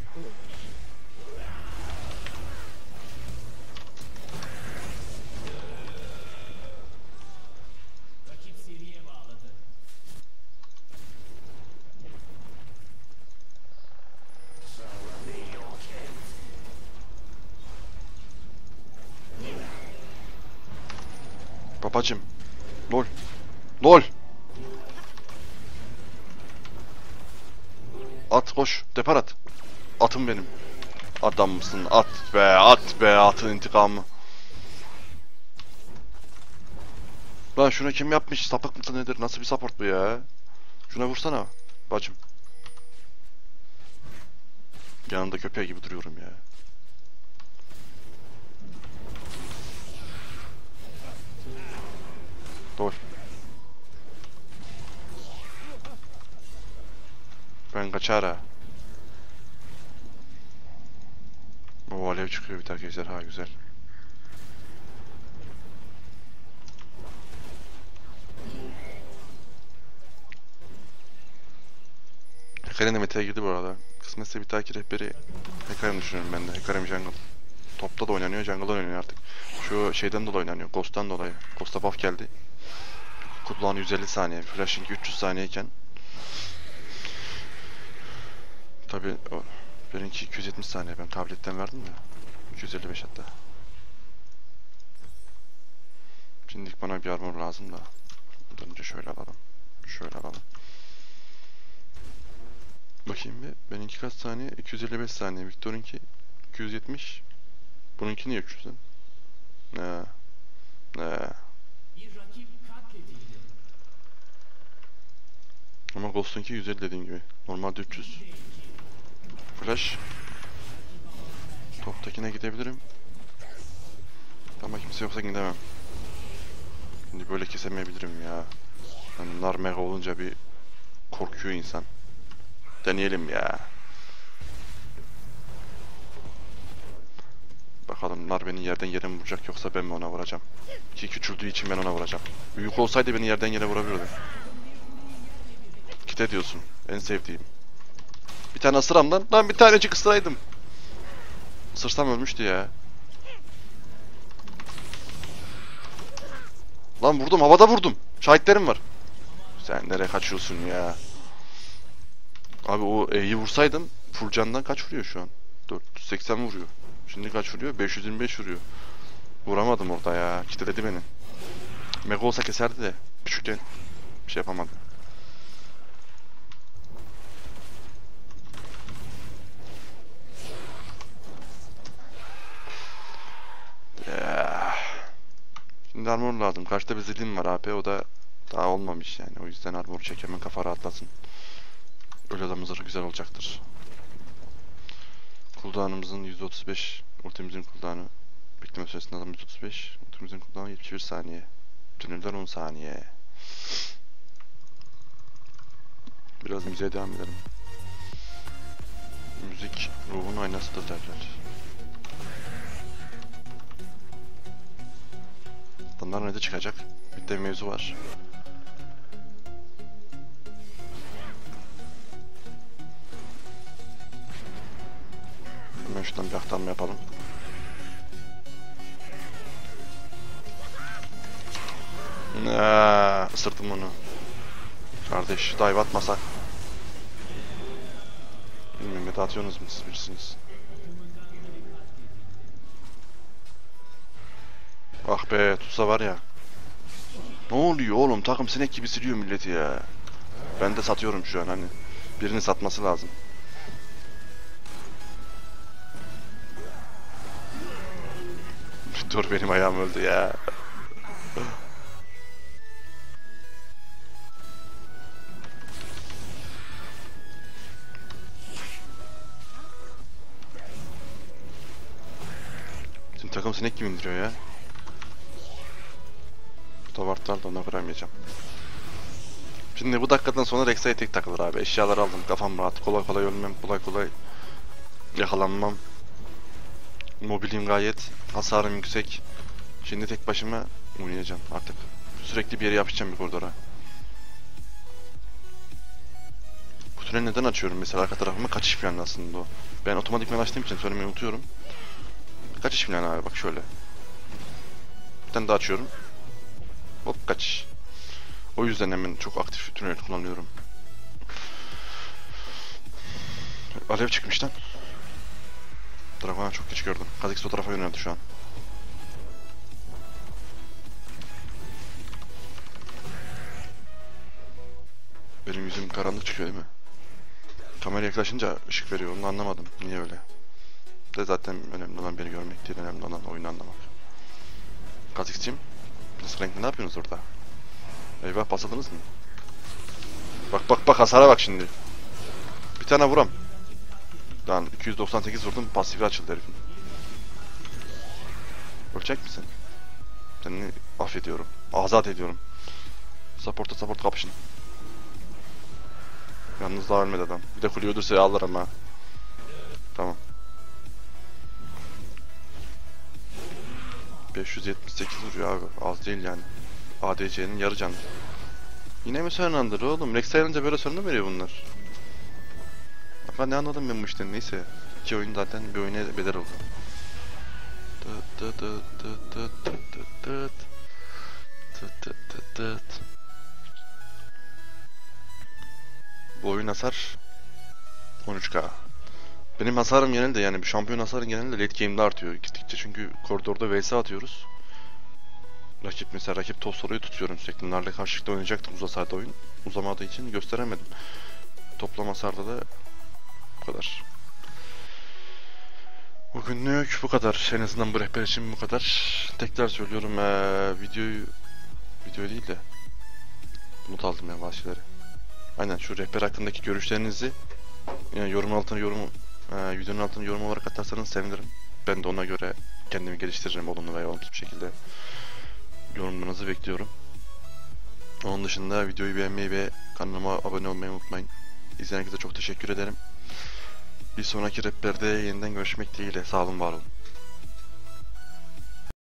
Babacım. Lol. Lol. At koş. Depar at. Atım benim. Adam mısın? At be. At be. Atın intikamı. Lan şuna kim yapmış? Sapık mısın nedir? Nasıl bir support bu ya? Şuna vursana. Bacım. Yanında köpeği gibi duruyorum ya. Lol. Ben kaçar ha. O alev çıkıyor bir tane ejderha güzel. Hecarim de meta'ya girdi bu arada. Kısmetse bir dahaki rehberi Hecarim düşünüyorum ben de. Hecarim jungle. Topta da oynanıyor, jungle'da oynanıyor artık. Şu şeyden dolayı oynanıyor, Ghost'tan dolayı. Ghost'a buff geldi. Cooldown 150 saniye, flashing 300 saniyeyken Tabii o. Benimki 270 saniye, ben tabletten verdim ya. 255 hatta. Şimdilik bana bir armor lazım da. Bundan önce şöyle alalım. Şöyle alalım. Bakayım bir. Benimki kaç saniye? 255 saniye. Victor'unki 270. Bununki niye 300 lan? Ne? Ne? Ama Ghost'unki 150 dediğin gibi. Normalde 300. Flash. Toptakine gidebilirim. Ama kimse yoksa gidemem. Şimdi böyle kesemeyebilirim ya. Hani nar mega olunca bir korkuyor insan. Deneyelim ya. Bakalım nar beni yerden yere mi vuracak yoksa ben mi ona vuracağım? Ki küçüldüğü için ben ona vuracağım. Büyük olsaydı beni yerden yere vurabilirdi. Kite diyorsun. En sevdiğim. Bir tane ısıram lan. Lan bir tanecik ısıraydım. Isırsam ölmüştü ya. Lan vurdum, havada vurdum. Şahitlerim var. Sen nereye kaçıyorsun ya? Abi o E'yi vursaydım full candan kaç vuruyor şu an? 480 vuruyor. Şimdi kaç vuruyor? 525 vuruyor. Vuramadım orada ya. Kiteledi beni. Mega olsa keserdi de. Küçükken bir şey yapamadı. Şimdi armor lazım. Karşıda bir zilin var AP. O da daha olmamış yani. O yüzden armoru çek, hemen kafa rahatlasın. Öyle adamın zırhı güzel olacaktır. Cooldown'ımızın %35. Ultimizin cooldown'ı. Bekleme süresinde adam 135. Ultimizin cooldown'ı 71 saniye. Tünelden 10 saniye. Biraz müziğe devam edelim. Müzik ruhun aynasıdır derler. Adamlar ne de çıkacak? Bir de mevzu var. Hemen şuradan bir aktarma yapalım. Isırdım onu. Kardeş dive atmasak. Bilmiyorum, meta atıyorsunuz mu siz bilirsiniz. Ah be, tutsa var ya. Ne oluyor oğlum, takım sinek gibi siliyor milleti ya. Ben de satıyorum şu an, hani. Birini satması lazım. Dur, benim ayağım öldü ya. Şimdi takım sinek gibi indiriyor ya. Tavartlar da ona kıramayacağım. Şimdi bu dakikadan sonra Rex'e tek takılır abi. Eşyaları aldım, kafam rahat. Kolay kolay ölmem, kolay kolay yakalanmam. Mobilim gayet, hasarım yüksek. Şimdi tek başıma oynayacağım artık. Sürekli bir yere yapışacağım bir koridora. Bu tüneli neden açıyorum mesela, arka tarafıma kaçış planı aslında o. Ben otomatikman açtığım için söylemeyi unutuyorum. Kaçış planı abi, bak şöyle. Bir tane daha açıyorum. Hop, kaçış. O yüzden hemen çok aktif tünel kullanıyorum. Alev çıkmış lan. Dragon'a çok geç gördüm. Kha'Zix o tarafa yöneldi şu an. Benim yüzüm karanlık çıkıyor değil mi? Kamera yaklaşınca ışık veriyor, onu anlamadım. Niye öyle? De zaten önemli olan beni görmek değil, önemli olan oyunu anlamak. Kha'Zix'cim, nasıl renkli, ne yapıyorsunuz orada? Eyvah, basıldınız mı? Bak bak bak, hasara bak şimdi. Bir tane vuram. Lan 298 vurdum, pasifi açıldı herifin. Ölecek misin? Seni affediyorum. Azat ediyorum. Support'a support kapışın. Yalnız daha ölmedi adam. Bir de kuleyi öldürse alır ama. Tamam. 578 vuruyor abi. Az değil yani. ADC'nin yarı canı. Yine mi Sörnandır oğlum? Rex ayarınca böyle sorun mu veriyor bunlar? Bak ne anladım ben bu işten, neyse. 2 oyun zaten bir oyuna bedel oldu. Bu oyun hasar 13k. Benim hasarım genelde yani bir şampiyon hasarım genelde late game'de artıyor gittikçe çünkü koridorda vs atıyoruz. Rakip top soruyu tutuyorum sürekli. Narla karşılıklı oynayacaktım uzasaydı oyun. Uzamadığı için gösteremedim. Toplam hasarda da bu kadar. Bugünlük bu kadar. En azından bu rehber için bu kadar. Tekrar söylüyorum video değil de not aldım ya bazı şeyleri. Aynen şu rehber hakkındaki görüşlerinizi yani videonun altına yorum olarak atarsanız sevinirim. Ben de ona göre kendimi geliştiririm olumlu veya olumsuz bir şekilde yorumlarınızı bekliyorum. Onun dışında videoyu beğenmeyi ve kanalıma abone olmayı unutmayın. İzleyen herkese çok teşekkür ederim. Bir sonraki rehberde yeniden görüşmek dileğiyle. Sağ olun, var olun.